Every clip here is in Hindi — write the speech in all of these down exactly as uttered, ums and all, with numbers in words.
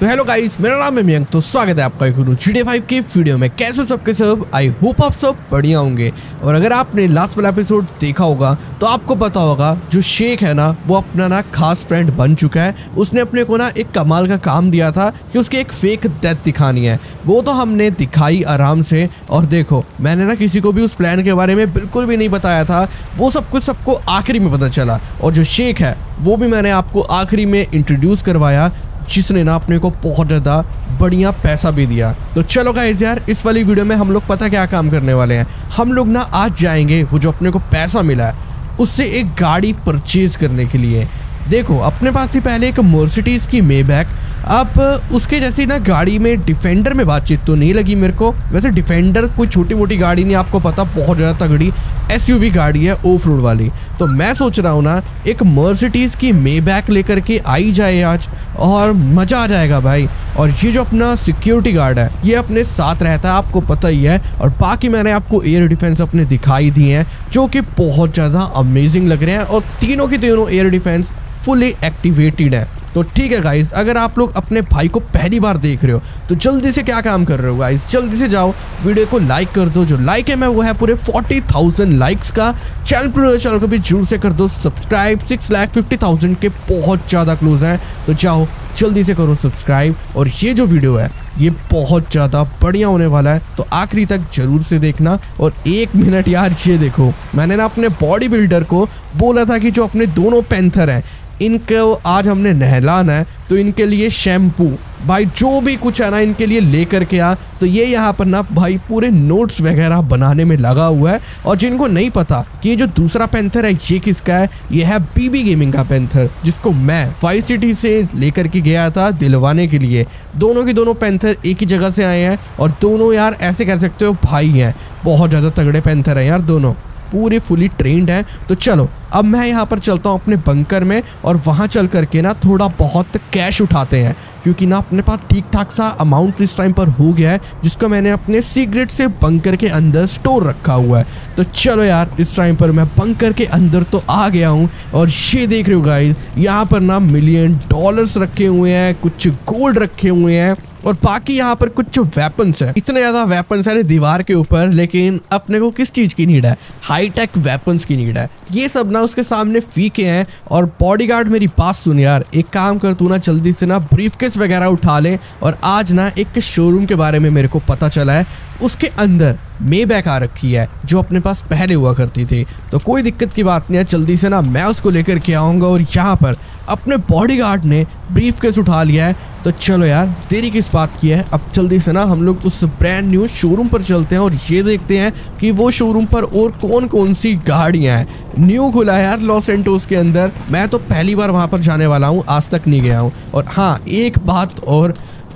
तो हेलो गाइस, मेरा नाम है मयंक। तो स्वागत है आपका एक जी टी ए फाइव के वीडियो में। कैसे सबके सब, आई होप आप सब बढ़िया होंगे। और अगर आपने लास्ट वाला एपिसोड देखा होगा तो आपको पता होगा जो शेख है ना, वो अपना ना खास फ्रेंड बन चुका है। उसने अपने को ना एक कमाल का काम दिया था कि उसकी एक फेक डेथ दिखानी है। वो तो हमने दिखाई आराम से। और देखो, मैंने ना किसी को भी उस प्लान के बारे में बिल्कुल भी नहीं बताया था। वो सब कुछ सबको आखिरी में पता चला। और जो शेख है वो भी मैंने आपको आखिरी में इंट्रोड्यूस करवाया, जिसने ना अपने को बहुत ज़्यादा बढ़िया पैसा भी दिया। तो चलो गाइस यार, इस वाली वीडियो में हम लोग पता क्या काम करने वाले हैं। हम लोग ना आज जाएंगे वो जो अपने को पैसा मिला है उससे एक गाड़ी परचेज करने के लिए। देखो, अपने पास थी पहले एक मर्सिडीज की मेबैक। अब उसके जैसी ना गाड़ी में डिफेंडर में बातचीत तो नहीं लगी मेरे को। वैसे डिफेंडर कोई छोटी मोटी गाड़ी नहीं, आपको पता बहुत ज़्यादा तगड़ी एसयूवी गाड़ी है, ऑफ रोड वाली। तो मैं सोच रहा हूँ ना एक मर्सिडीज की मेबैक लेकर के आई जाए आज, और मज़ा आ जाएगा भाई। और ये जो अपना सिक्योरिटी गार्ड है ये अपने साथ रहता है, आपको पता ही है। और बाकी मैंने आपको एयर डिफेंस अपने दिखाई दिए हैं जो कि बहुत ज़्यादा अमेजिंग लग रहे हैं। और तीनों के तीनों एयर डिफेंस फुली एक्टिवेटेड है। तो ठीक है गाइस, अगर आप लोग अपने भाई को पहली बार देख रहे हो तो जल्दी से क्या काम कर रहे हो गाइस, जल्दी से जाओ वीडियो को लाइक कर दो। जो लाइक है मैं वो है पूरे फोर्टी थाउजेंड लाइक्स का। चैनल पर चैनल को भी जरूर से कर दो subscribe. Six lakh fifty thousand के बहुत ज़्यादा क्लोज हैं। तो जाओ जल्दी से करो सब्सक्राइब। और ये जो वीडियो है ये बहुत ज़्यादा बढ़िया होने वाला है, तो आखिरी तक जरूर से देखना। और एक मिनट यार, ये देखो, मैंने ना अपने बॉडी बिल्डर को बोला था कि जो अपने दोनों पैंथर हैं इनको आज हमने नहलाना है, तो इनके लिए शैम्पू भाई जो भी कुछ है ना इनके लिए लेकर के आ। तो ये यहाँ पर ना भाई पूरे नोट्स वगैरह बनाने में लगा हुआ है। और जिनको नहीं पता कि ये जो दूसरा पैंथर है ये किसका है, ये है बीबी गेमिंग का पैंथर, जिसको मैं वाइस सिटी से लेकर के गया था दिलवाने के लिए। दोनों के दोनों पैंथर एक ही जगह से आए हैं और दोनों यार ऐसे कह सकते हो भाई हैं। बहुत ज़्यादा तगड़े पैंथर हैं यार, दोनों पूरे फुली ट्रेंड हैं। तो चलो अब मैं यहाँ पर चलता हूँ अपने बंकर में, और वहाँ चल करके ना थोड़ा बहुत कैश उठाते हैं, क्योंकि ना अपने पास ठीक ठाक सा अमाउंट इस टाइम पर हो गया है, जिसको मैंने अपने सीक्रेट से बंकर के अंदर स्टोर रखा हुआ है। तो चलो यार, इस टाइम पर मैं बंकर के अंदर तो आ गया हूँ। और ये देख रहे हो गाइस, यहाँ पर ना मिलियन डॉलर्स रखे हुए हैं, कुछ गोल्ड रखे हुए हैं, और बाकी यहाँ पर कुछ जो वेपन्स है, इतने ज़्यादा वेपन्स है दीवार के ऊपर। लेकिन अपने को किस चीज़ की नीड है? हाईटेक वेपन्स की नीड है। ये सब ना उसके सामने फीके हैं। और बॉडीगार्ड मेरी बात सुन यार, एक काम कर तू ना जल्दी से ना ब्रीफकेस वगैरह उठा ले। और आज ना एक शोरूम के बारे में मेरे को पता चला है, उसके अंदर मेबैक आ रखी है जो अपने पास पहले हुआ करती थी। तो कोई दिक्कत की बात नहीं है, जल्दी से ना मैं उसको लेकर के आऊँगा। और यहाँ पर अपने बॉडीगार्ड ने ब्रीफकेस उठा लिया है। तो चलो यार, देरी किस बात की है, अब जल्दी से ना हम लोग उस ब्रांड न्यू शोरूम पर चलते हैं और ये देखते हैं कि वो शोरूम पर और कौन कौन सी गाड़ियाँ हैं। न्यू खुला है यार लॉस एंटोस के अंदर। मैं तो पहली बार वहाँ पर जाने वाला हूँ, आज तक नहीं गया हूँ। और हाँ, एक बात और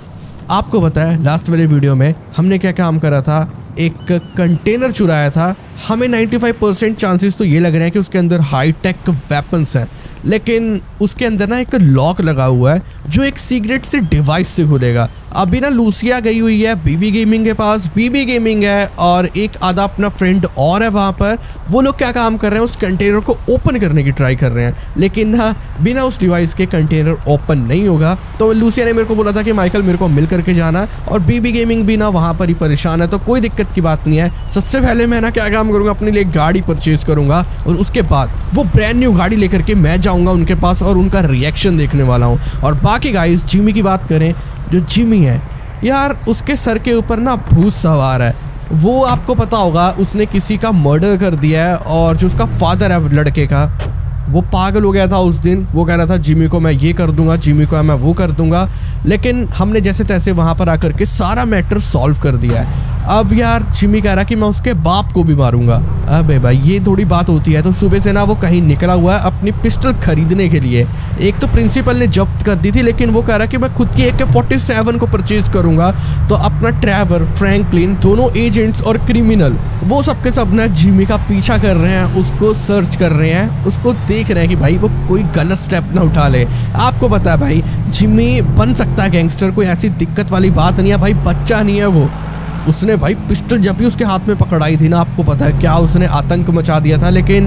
आपको पता है, लास्ट वाले वीडियो में हमने क्या काम करा था, एक कंटेनर चुराया था। हमें पचानवे परसेंट चांसेस तो ये लग रहे हैं कि उसके अंदर हाई टेक वेपन्स हैं, लेकिन उसके अंदर ना एक लॉक लगा हुआ है जो एक सीक्रेट से डिवाइस से खुलेगा। अभी ना लूसिया गई हुई है बीबी गेमिंग के पास, बीबी गेमिंग है और एक आधा अपना फ्रेंड और है वहाँ पर। वो लोग क्या काम कर रहे हैं, उस कंटेनर को ओपन करने की ट्राई कर रहे हैं, लेकिन ना बिना उस डिवाइस के कंटेनर ओपन नहीं होगा। तो लूसिया ने मेरे को बोला था कि माइकल मेरे को मिल करके जाना, और बीबी गेमिंग भी ना वहाँ पर ही परेशान है। तो कोई दिक्कत की बात नहीं है। सबसे पहले मैं ना क्या काम करूँगा, अपने लिए गाड़ी परचेज करूँगा, और उसके बाद वो ब्रांड न्यू गाड़ी लेकर के मैं जाऊँगा उनके पास और उनका रिएक्शन देखने वाला हूँ। और बाकी गाइस, जिमी की बात करें, जो जिमी है यार, उसके सर के ऊपर ना भूत सवार है। वो आपको पता होगा, उसने किसी का मर्डर कर दिया है। और जो उसका फादर है लड़के का, वो पागल हो गया था उस दिन। वो कह रहा था जिमी को मैं ये कर दूंगा, जिमी को मैं वो कर दूंगा। लेकिन हमने जैसे तैसे वहाँ पर आकर के सारा मैटर सॉल्व कर दिया है। अब यार जिमी कह रहा कि मैं उसके बाप को भी मारूंगा। अबे भाई, ये थोड़ी बात होती है। तो सुबह से ना वो कहीं निकला हुआ है अपनी पिस्टल खरीदने के लिए। एक तो प्रिंसिपल ने जब्त कर दी थी, लेकिन वो कह रहा कि मैं खुद की ए के फोर्टी सेवन को परचेज करूंगा। तो अपना ट्रेवर, फ्रैंकलिन, दोनों एजेंट्स और क्रिमिनल, वो सबके सब ना जिमी का पीछा कर रहे हैं, उसको सर्च कर रहे हैं, उसको देख रहे हैं कि भाई वो कोई गलत स्टेप ना उठा ले। आपको पता है भाई, जिमी बन सकता है गैंगस्टर, कोई ऐसी दिक्कत वाली बात नहीं है भाई, बच्चा नहीं है वो। उसने भाई पिस्टल जब भी उसके हाथ में पकड़ाई थी ना, आपको पता है क्या उसने आतंक मचा दिया था। लेकिन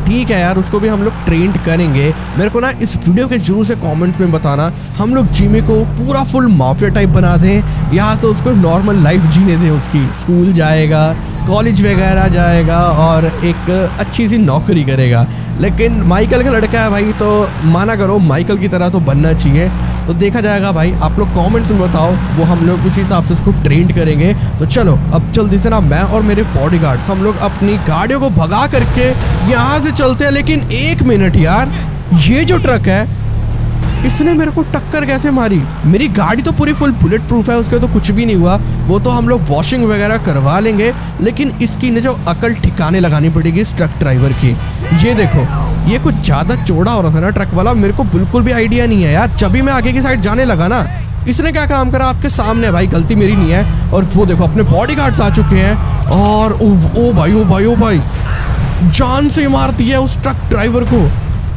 ठीक है यार, उसको भी हम लोग ट्रेंड करेंगे। मेरे को ना इस वीडियो के जरूर से कमेंट में बताना, हम लोग जिमी को पूरा फुल माफिया टाइप बना दें या तो उसको नॉर्मल लाइफ जीने दें। उसकी स्कूल जाएगा, कॉलेज वगैरह जाएगा और एक अच्छी सी नौकरी करेगा। लेकिन माइकल का लड़का है भाई, तो माना करो माइकल की तरह तो बनना चाहिए। तो देखा जाएगा भाई, आप लोग कमेंट्स में बताओ, वो हम लोग उसी हिसाब से उसको ट्रेंड करेंगे। तो चलो अब जल्दी से ना मैं और मेरे बॉडीगार्ड्स हम लोग अपनी गाड़ियों को भगा करके यहाँ से चलते हैं। लेकिन एक मिनट यार, ये जो ट्रक है इसने मेरे को टक्कर कैसे मारी? मेरी गाड़ी तो पूरी फुल बुलेट प्रूफ है, उसके तो कुछ भी नहीं हुआ, वो तो हम लोग वॉशिंग वगैरह करवा लेंगे। लेकिन इसकी ने जो अकल ठिकाने लगानी पड़ेगी इस ट्रक ड्राइवर की। ये देखो, ये कुछ ज़्यादा चौड़ा हो रहा था ना ट्रक वाला, मेरे को बिल्कुल भी आइडिया नहीं है यार। जब भी मैं आगे की साइड जाने लगा ना, इसने क्या काम करा आपके सामने भाई, गलती मेरी नहीं है। और वो देखो अपने बॉडीगार्ड्स आ चुके हैं और ओ, ओ भाई ओ भाई ओ भाई जान से मार दिया उस ट्रक ड्राइवर को।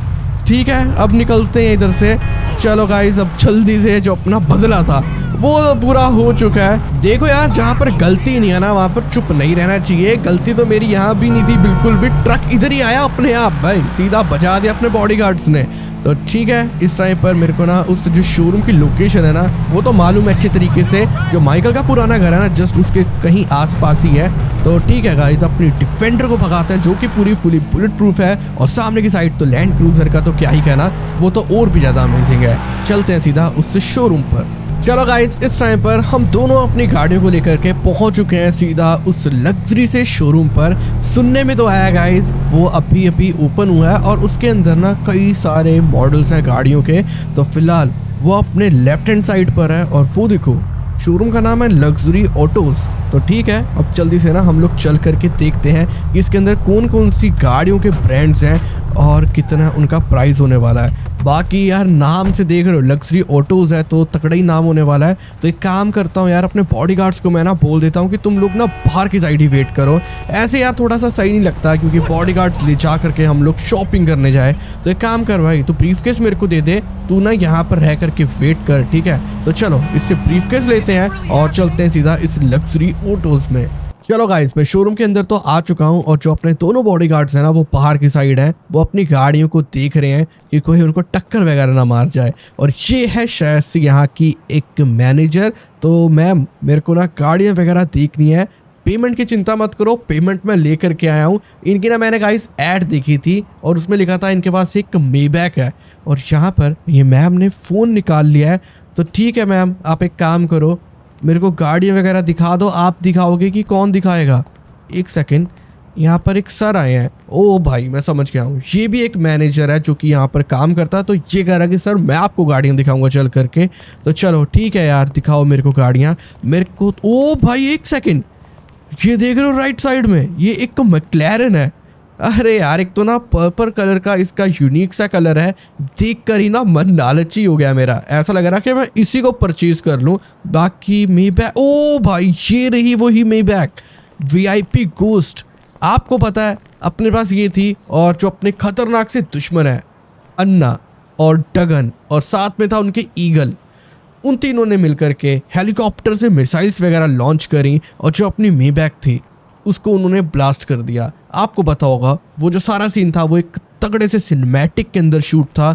ठीक है, अब निकलते हैं इधर से। चलो गाइस, अब जल्दी से जो अपना बदला था वो तो पूरा हो चुका है। देखो यार, जहाँ पर गलती नहीं है ना वहाँ पर चुप नहीं रहना चाहिए। गलती तो मेरी यहाँ भी नहीं थी बिल्कुल भी, ट्रक इधर ही आया अपने आप भाई, सीधा बजा दिया अपने बॉडीगार्ड्स ने। तो ठीक है, इस टाइम पर मेरे को ना उस जो शोरूम की लोकेशन है ना वो तो मालूम है अच्छे तरीके से। जो माइकल का पुराना घर है ना जस्ट उसके कहीं आसपास ही है। तो ठीक है गाइस, अपनी डिफेंडर को भगाते हैं जो कि पूरी फुली बुलेट प्रूफ है। और सामने की साइड तो लैंड क्रूजर का तो क्या ही कहना, वो तो और भी ज़्यादा अमेजिंग है। चलते हैं सीधा उससे शोरूम पर। चलो गाइस, इस टाइम पर हम दोनों अपनी गाड़ियों को लेकर के पहुंच चुके हैं सीधा उस लग्जरी से शोरूम पर। सुनने में तो आया गाइस वो अभी अभी ओपन हुआ है और उसके अंदर ना कई सारे मॉडल्स हैं गाड़ियों के। तो फिलहाल वो अपने लेफ्ट हैंड साइड पर है और वो देखो शोरूम का नाम है लग्जरी ऑटोज। तो ठीक है, अब जल्दी से ना हम लोग चल करके देखते हैं कि इसके अंदर कौन कौन सी गाड़ियों के ब्रांड्स हैं और कितना उनका प्राइस होने वाला है। बाकी यार नाम से देख रहे हो लग्जरी ऑटोज है तो तगड़ा ही नाम होने वाला है। तो एक काम करता हूँ यार, अपने बॉडीगार्ड्स को मैं ना बोल देता हूँ कि तुम लोग ना बाहर की साइड ही वेट करो। ऐसे यार थोड़ा सा सही नहीं लगता क्योंकि बॉडीगार्ड्स ले जा करके हम लोग शॉपिंग करने जाए। तो एक काम कर भाई, तो ब्रीफकेस मेरे को दे दे, तू ना यहाँ पर रह करके वेट कर, ठीक है? तो चलो इससे ब्रीफकेस लेते हैं और चलते हैं सीधा इस लग्जरी ऑटोज में। चलो गाइस, मैं शोरूम के अंदर तो आ चुका हूँ और जो अपने दोनों बॉडीगार्ड्स हैं ना वो बाहर की साइड हैं, वो अपनी गाड़ियों को देख रहे हैं कि कोई उनको टक्कर वगैरह ना मार जाए। और ये है शायद से यहाँ की एक मैनेजर। तो मैम, मेरे को ना गाड़ियाँ वगैरह देखनी है, पेमेंट की चिंता मत करो, पेमेंट मैं लेकर के आया हूँ। इनकी ना मैंने गाइस ऐड देखी थी और उसमें लिखा था इनके पास एक मेबैक है और यहाँ पर ये मैम ने फ़ोन निकाल लिया है। तो ठीक है मैम, आप एक काम करो, मेरे को गाड़ियाँ वगैरह दिखा दो। आप दिखाओगे कि कौन दिखाएगा? एक सेकंड, यहाँ पर एक सर आए हैं। ओ भाई, मैं समझ गया हूँ, ये भी एक मैनेजर है जो कि यहाँ पर काम करता है। तो ये कह रहा है कि सर मैं आपको गाड़ियाँ दिखाऊंगा चल करके। तो चलो ठीक है यार, दिखाओ मेरे को गाड़ियाँ। मेरे को ओ भाई एक सेकेंड, ये देख रहे हो राइट साइड में, ये एक मैक्लैरेन है। अरे यार, एक तो ना पर्पल कलर का इसका यूनिक सा कलर है, देख कर ही ना मन लालची हो गया मेरा। ऐसा लग रहा कि मैं इसी को परचेज कर लूं। बाकी मेबैक, ओ भाई ये रही वही मेबैक वीआईपी गोस्ट। आपको पता है अपने पास ये थी और जो अपने खतरनाक से दुश्मन है अन्ना और डगन और साथ में था उनके ईगल, उन तीनों ने मिलकर के हेलीकॉप्टर से मिसाइल्स वगैरह लॉन्च करी और जो अपनी मेबैक थी उसको उन्होंने ब्लास्ट कर दिया। आपको पता होगा वो जो सारा सीन था वो एक तगड़े से सिनेमैटिक के अंदर शूट था।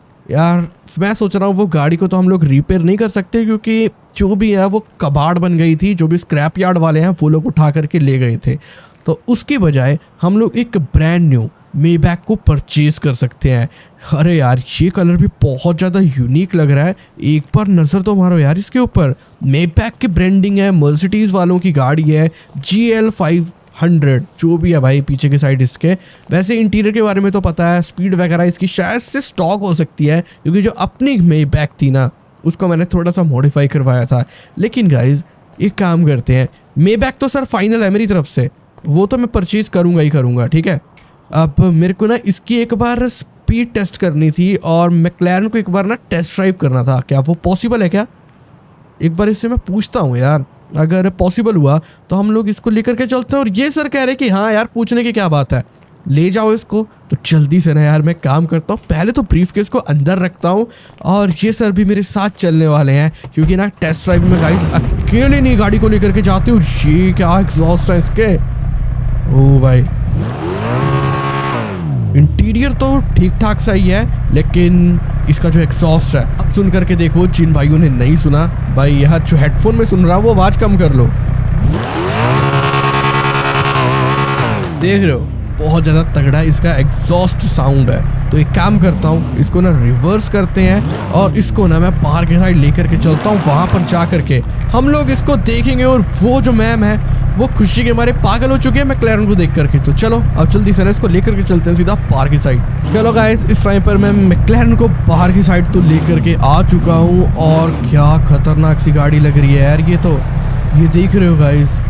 यार मैं सोच रहा हूँ वो गाड़ी को तो हम लोग रिपेयर नहीं कर सकते क्योंकि जो भी है वो कबाड़ बन गई थी, जो भी स्क्रैप यार्ड वाले हैं वो लोग उठा करके ले गए थे। तो उसकी बजाय हम लोग एक ब्रांड न्यू मेबैक को परचेज कर सकते हैं। अरे यार, ये कलर भी बहुत ज़्यादा यूनिक लग रहा है, एक बार नज़र तो मारो यार इसके ऊपर। मेबैक की ब्रांडिंग है, मर्सिडीज़ वालों की गाड़ी है, जी एल फाइव हंड्रेड जो भी है भाई पीछे की साइड इसके। वैसे इंटीरियर के बारे में तो पता है, स्पीड वगैरह इसकी शायद से स्टॉक हो सकती है क्योंकि जो अपनी मेबैक थी ना उसको मैंने थोड़ा सा मॉडिफाई करवाया था। लेकिन गाइज एक काम करते हैं, मेबैक तो सर फाइनल है मेरी तरफ से, वो तो मैं परचेज करूँगा ही करूँगा, ठीक है? अब मेरे को ना इसकी एक बार स्पीड टेस्ट करनी थी और मैक्लैरेन को एक बार ना टेस्ट ड्राइव करना था। क्या वो पॉसिबल है क्या? एक बार इससे मैं पूछता हूँ यार, अगर पॉसिबल हुआ तो हम लोग इसको लेकर के चलते हैं। और ये सर कह रहे कि हाँ यार, पूछने की क्या बात है, ले जाओ इसको। तो जल्दी से ना यार मैं काम करता हूँ, पहले तो ब्रीफकेस को अंदर रखता हूँ और ये सर भी मेरे साथ चलने वाले हैं क्योंकि ना टेस्ट ड्राइव में गाइस अकेले नहीं गाड़ी को लेकर के जाते हो। ये क्या एग्जॉस्ट है इसके, ओ भाई इंटीरियर तो ठीक ठाक सही है, लेकिन इसका जो एग्जॉस्ट है, अब सुन करके देखो। जिन भाइयों ने नहीं सुना भाई, यहाँ जो हेडफोन में सुन रहा वो आवाज कम कर लो। देख रहे हो बहुत ज्यादा तगड़ा इसका एग्जॉस्ट साउंड है। तो एक काम करता हूँ, इसको ना रिवर्स करते हैं और इसको ना मैं बाहर के साइड लेकर के चलता हूँ। वहां पर जा करके हम लोग इसको देखेंगे और वो जो मैम है वो खुशी के मारे पागल हो चुके हैं मैक्लेरन को देख करके। तो चलो अब जल्दी से ना इसको लेकर के चलते हैं सीधा बाहर की साइड। चलो गाइस, इस टाइम पर मैं मैक्लेरन को बाहर की साइड तो लेकर के आ चुका हूँ और क्या खतरनाक सी गाड़ी लग रही है यार। ये तो ये देख रहे हो गाइस,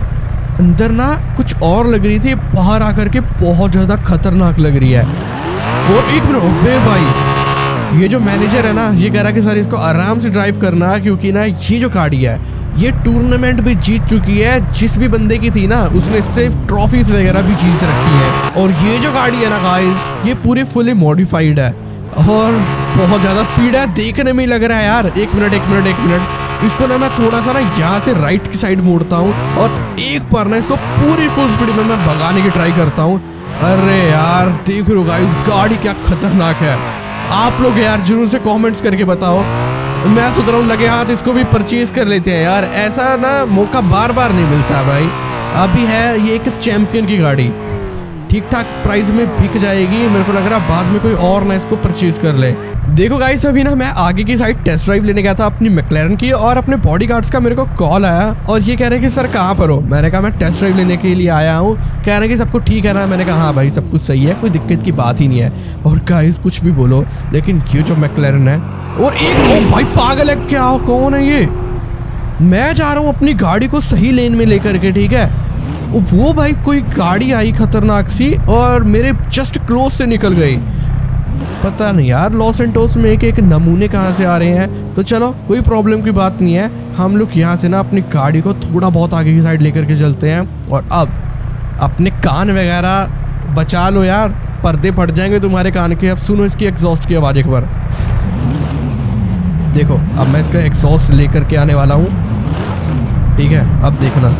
अंदर ना कुछ और लग रही थी, बाहर आकर के बहुत ज्यादा खतरनाक लग रही है। और एक मिनट, अबे भाई ये जो मैनेजर है ना, ये कह रहा कि सर इसको आराम से ड्राइव करना, क्योंकि ना ये जो गाड़ी है ये टूर्नामेंट भी जीत चुकी है। जिस भी बंदे की थी ना उसने इससे ट्रॉफीज वगैरह भी जीत रखी है। और ये जो गाड़ी है ना गाइस, ये पूरी फुली मॉडिफाइड है और बहुत ज्यादा स्पीड है, देखने में ही लग रहा है यार। एक मिनट एक मिनट एक मिनट इसको ना मैं थोड़ा सा ना यहाँ से राइट की साइड मोड़ता हूँ और एक बार ना इसको पूरी फुल स्पीड में मैं भगाने की ट्राई करता हूँ। अरे यार देख लो गाइस, गाड़ी क्या खतरनाक है। आप लोग यार जरूर से कमेंट्स करके बताओ। मैं सोच रहा हूँ लगे हाथ इसको भी परचेज कर लेते हैं यार, ऐसा ना मौका बार बार नहीं मिलता भाई। अभी है ये एक चैंपियन की गाड़ी, ठीक ठाक प्राइस में बिक जाएगी। मेरे को लग रहा है बाद में कोई और ना इसको परचेज कर ले। देखो गाइस, अभी ना मैं आगे की साइड टेस्ट ड्राइव लेने गया था अपनी मैक्लेरन की, और अपने बॉडीगार्ड्स का मेरे को कॉल आया और ये कह रहे हैं कि सर कहाँ पर हो। मैंने कहा मैं टेस्ट ड्राइव लेने के लिए आया हूँ। कह रहे हैं कि सब कुछ ठीक है ना। मैंने कहा हाँ भाई सब कुछ सही है, कोई दिक्कत की बात ही नहीं है। और गाइस कुछ भी बोलो, लेकिन ये जो मैक्लेरन है, और एक ओ भाई पागल है क्या, कौन है ये। मैं जा रहा हूँ अपनी गाड़ी को सही लेन में लेकर के, ठीक है। वो भाई कोई गाड़ी आई खतरनाक सी और मेरे जस्ट क्लोज से निकल गई। पता नहीं यार लॉस सैंटोस में एक एक नमूने कहाँ से आ रहे हैं। तो चलो कोई प्रॉब्लम की बात नहीं है, हम लोग यहाँ से ना अपनी गाड़ी को थोड़ा बहुत आगे की साइड लेकर के चलते हैं। और अब अपने कान वगैरह बचा लो यार, पर्दे फट जाएंगे तुम्हारे कान के। अब सुनो इसकी एग्जॉस्ट की आवाज़ एक बार। देखो अब मैं इसका एग्जॉस्ट लेकर के आने वाला हूँ, ठीक है। अब देखना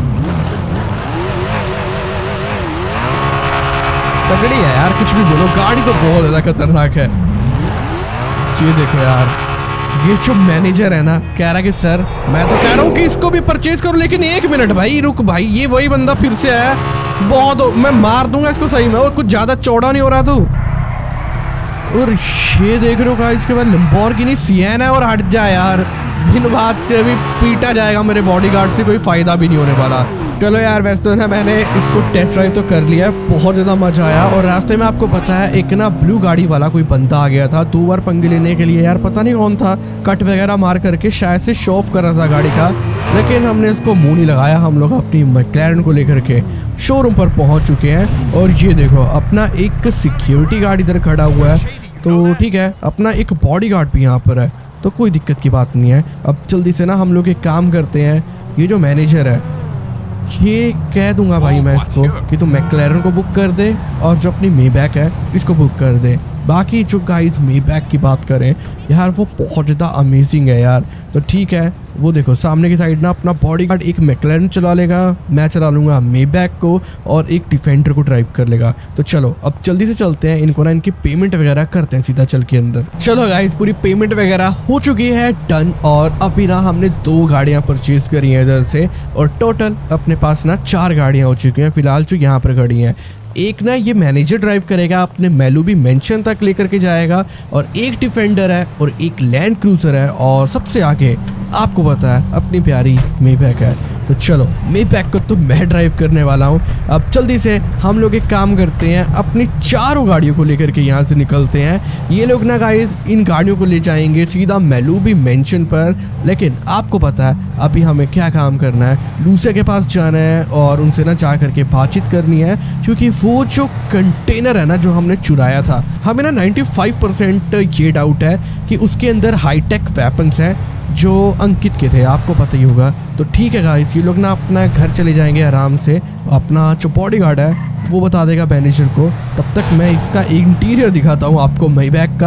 तगड़ी है यार, कुछ भी बोलो, गाड़ी तो बहुत ज़्यादा खतरनाक है। ये देखो यार, ये जो मैनेजर है ना कह रहा कि सर मैं तो कह रहा हूँ कि इसको भी परचेज करो, लेकिन एक मिनट भाई रुक भाई, ये वही बंदा फिर से आया। बहुत मैं मार दूंगा इसको सही में, और कुछ ज़्यादा चौड़ा नहीं हो रहा तू। और ये देख रहे हो गाइस, इसके बाद लैम्बोर्गिनी सिएना है और हट जाए यार, बिन बात के अभी पीटा जाएगा मेरे बॉडीगार्ड से, कोई फायदा भी नहीं होने वाला। चलो यार वैसे तो ना मैंने इसको टेस्ट ड्राइव तो कर लिया, बहुत ज़्यादा मजा आया। और रास्ते में आपको पता है एक ना ब्लू गाड़ी वाला कोई बंदा आ गया था दो बार पंगे लेने के लिए यार, पता नहीं कौन था, कट वगैरह मार करके शायद से शो ऑफ कर रहा था गाड़ी का। लेकिन हमने इसको मुंह नहीं लगाया, हम लोग अपनी मैक्लेरन को लेकर के शोरूम पर पहुँच चुके हैं। और ये देखो अपना एक सिक्योरिटी गार्ड इधर खड़ा हुआ है, तो ठीक है अपना एक बॉडी गार्ड भी यहाँ पर है, तो कोई दिक्कत की बात नहीं है। अब जल्दी से ना हम लोग एक काम करते हैं, ये जो मैनेजर है ये कह दूंगा भाई मैं इसको कि तुम मैक्लेरन को बुक कर दे और जो अपनी मेबैक है इसको बुक कर दे। बाकी जो गाइस मेबैक की बात करें यार, वो बहुत ज़्यादा अमेजिंग है यार। तो ठीक है, वो देखो सामने की साइड ना अपना बॉडीगार्ड एक मैक्लेरन चला लेगा, मैं चला लूँगा मेबैक को, और एक डिफेंडर को ड्राइव कर लेगा। तो चलो अब जल्दी से चलते हैं, इनको ना इनकी पेमेंट वगैरह करते हैं सीधा चल के अंदर। चलो गाइस पूरी पेमेंट वगैरह हो चुकी है डन, और अभी ना हमने दो गाड़ियाँ परचेज करी हैं इधर से, और टोटल अपने पास ना चार गाड़ियाँ हो चुकी हैं फिलहाल जो यहाँ पर खड़ी हैं। एक ना ये मैनेजर ड्राइव करेगा, अपने मेलूबी मेंशन तक लेकर के जाएगा, और एक डिफेंडर है और एक लैंड क्रूजर है, और सबसे आगे आपको पता है अपनी प्यारी मेबैक है। तो चलो मेबैक को तो मैं ड्राइव करने वाला हूँ। अब जल्दी से हम लोग एक काम करते हैं, अपनी चारों गाड़ियों को लेकर के यहाँ से निकलते हैं। ये लोग ना गाइस इन गाड़ियों को ले जाएंगे सीधा मेलूबी मेंशन पर, लेकिन आपको पता है अभी हमें क्या काम करना है, लूसिया के पास जाना है और उनसे ना जा करके बातचीत करनी है, क्योंकि वो जो कंटेनर है ना जो हमने चुराया था, हमें ना नाइन्टी फाइव परसेंट ये डाउट है कि उसके अंदर हाईटेक वेपन्स हैं जो अंकित के थे, आपको पता ही होगा। तो ठीक है गाइस, ये लोग ना अपना घर चले जाएंगे आराम से, अपना जो बॉडीगार्ड है वो बता देगा मैनेजर को। तब तक मैं इसका इंटीरियर दिखाता हूँ आपको मेबैक का।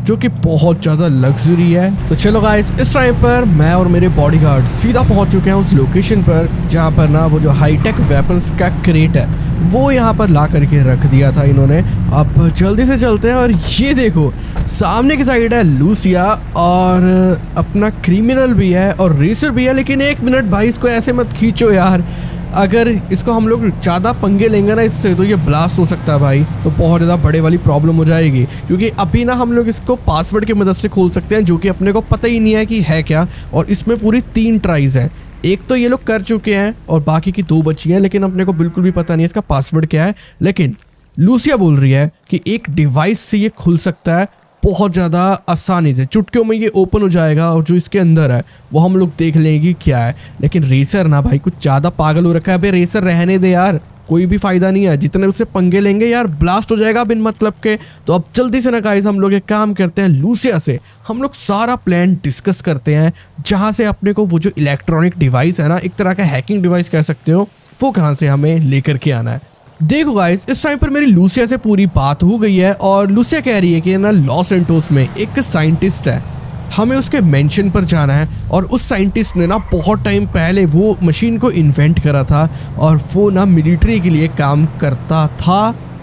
जो कि बहुत ज़्यादा लग्जरी है। तो चलो गाइस, इस टाइम पर मैं और मेरे बॉडीगार्ड सीधा पहुंच चुके हैं उस लोकेशन पर जहां पर ना वो जो हाईटेक वेपन्स का क्रेट है वो यहाँ पर ला करके रख दिया था इन्होंने। अब जल्दी से चलते हैं और ये देखो सामने की साइड है लूसिया और अपना क्रिमिनल भी है और रेसर भी है। लेकिन एक मिनट भाई, इसको ऐसे मत खींचो यार, अगर इसको हम लोग ज़्यादा पंगे लेंगे ना इससे तो ये ब्लास्ट हो सकता है भाई, तो बहुत ज़्यादा बड़े वाली प्रॉब्लम हो जाएगी। क्योंकि अभी ना हम लोग इसको पासवर्ड की मदद से खोल सकते हैं जो कि अपने को पता ही नहीं है कि है क्या। और इसमें पूरी तीन ट्राइज हैं, एक तो ये लोग कर चुके हैं और बाकी की दो बची हैं, लेकिन अपने को बिल्कुल भी पता नहीं है इसका पासवर्ड क्या है। लेकिन लूसिया बोल रही है कि एक डिवाइस से ये खुल सकता है बहुत ज़्यादा आसानी से, चुटकियों में ये ओपन हो जाएगा और जो इसके अंदर है वो हम लोग देख लेंगे क्या है। लेकिन रेसर ना भाई कुछ ज़्यादा पागल हो रखा है। अबे रेसर रहने दे यार, कोई भी फायदा नहीं है, जितने उससे पंगे लेंगे यार ब्लास्ट हो जाएगा बिन मतलब के। तो अब जल्दी से ना गाइस हम लोग एक काम करते हैं, लूसिया से हम लोग सारा प्लान डिस्कस करते हैं जहाँ से अपने को वो जो इलेक्ट्रॉनिक डिवाइस है ना, एक तरह का हैकिंग डिवाइस कह सकते हो, वो कहाँ से हमें लेकर के आना है। देखो गाइस, इस टाइम पर मेरी लूसिया से पूरी बात हो गई है और लूसिया कह रही है कि ना लॉस एंटोस में एक साइंटिस्ट है, हमें उसके मेंशन पर जाना है। और उस साइंटिस्ट ने ना बहुत टाइम पहले वो मशीन को इन्वेंट करा था और वो ना मिलिट्री के लिए काम करता था।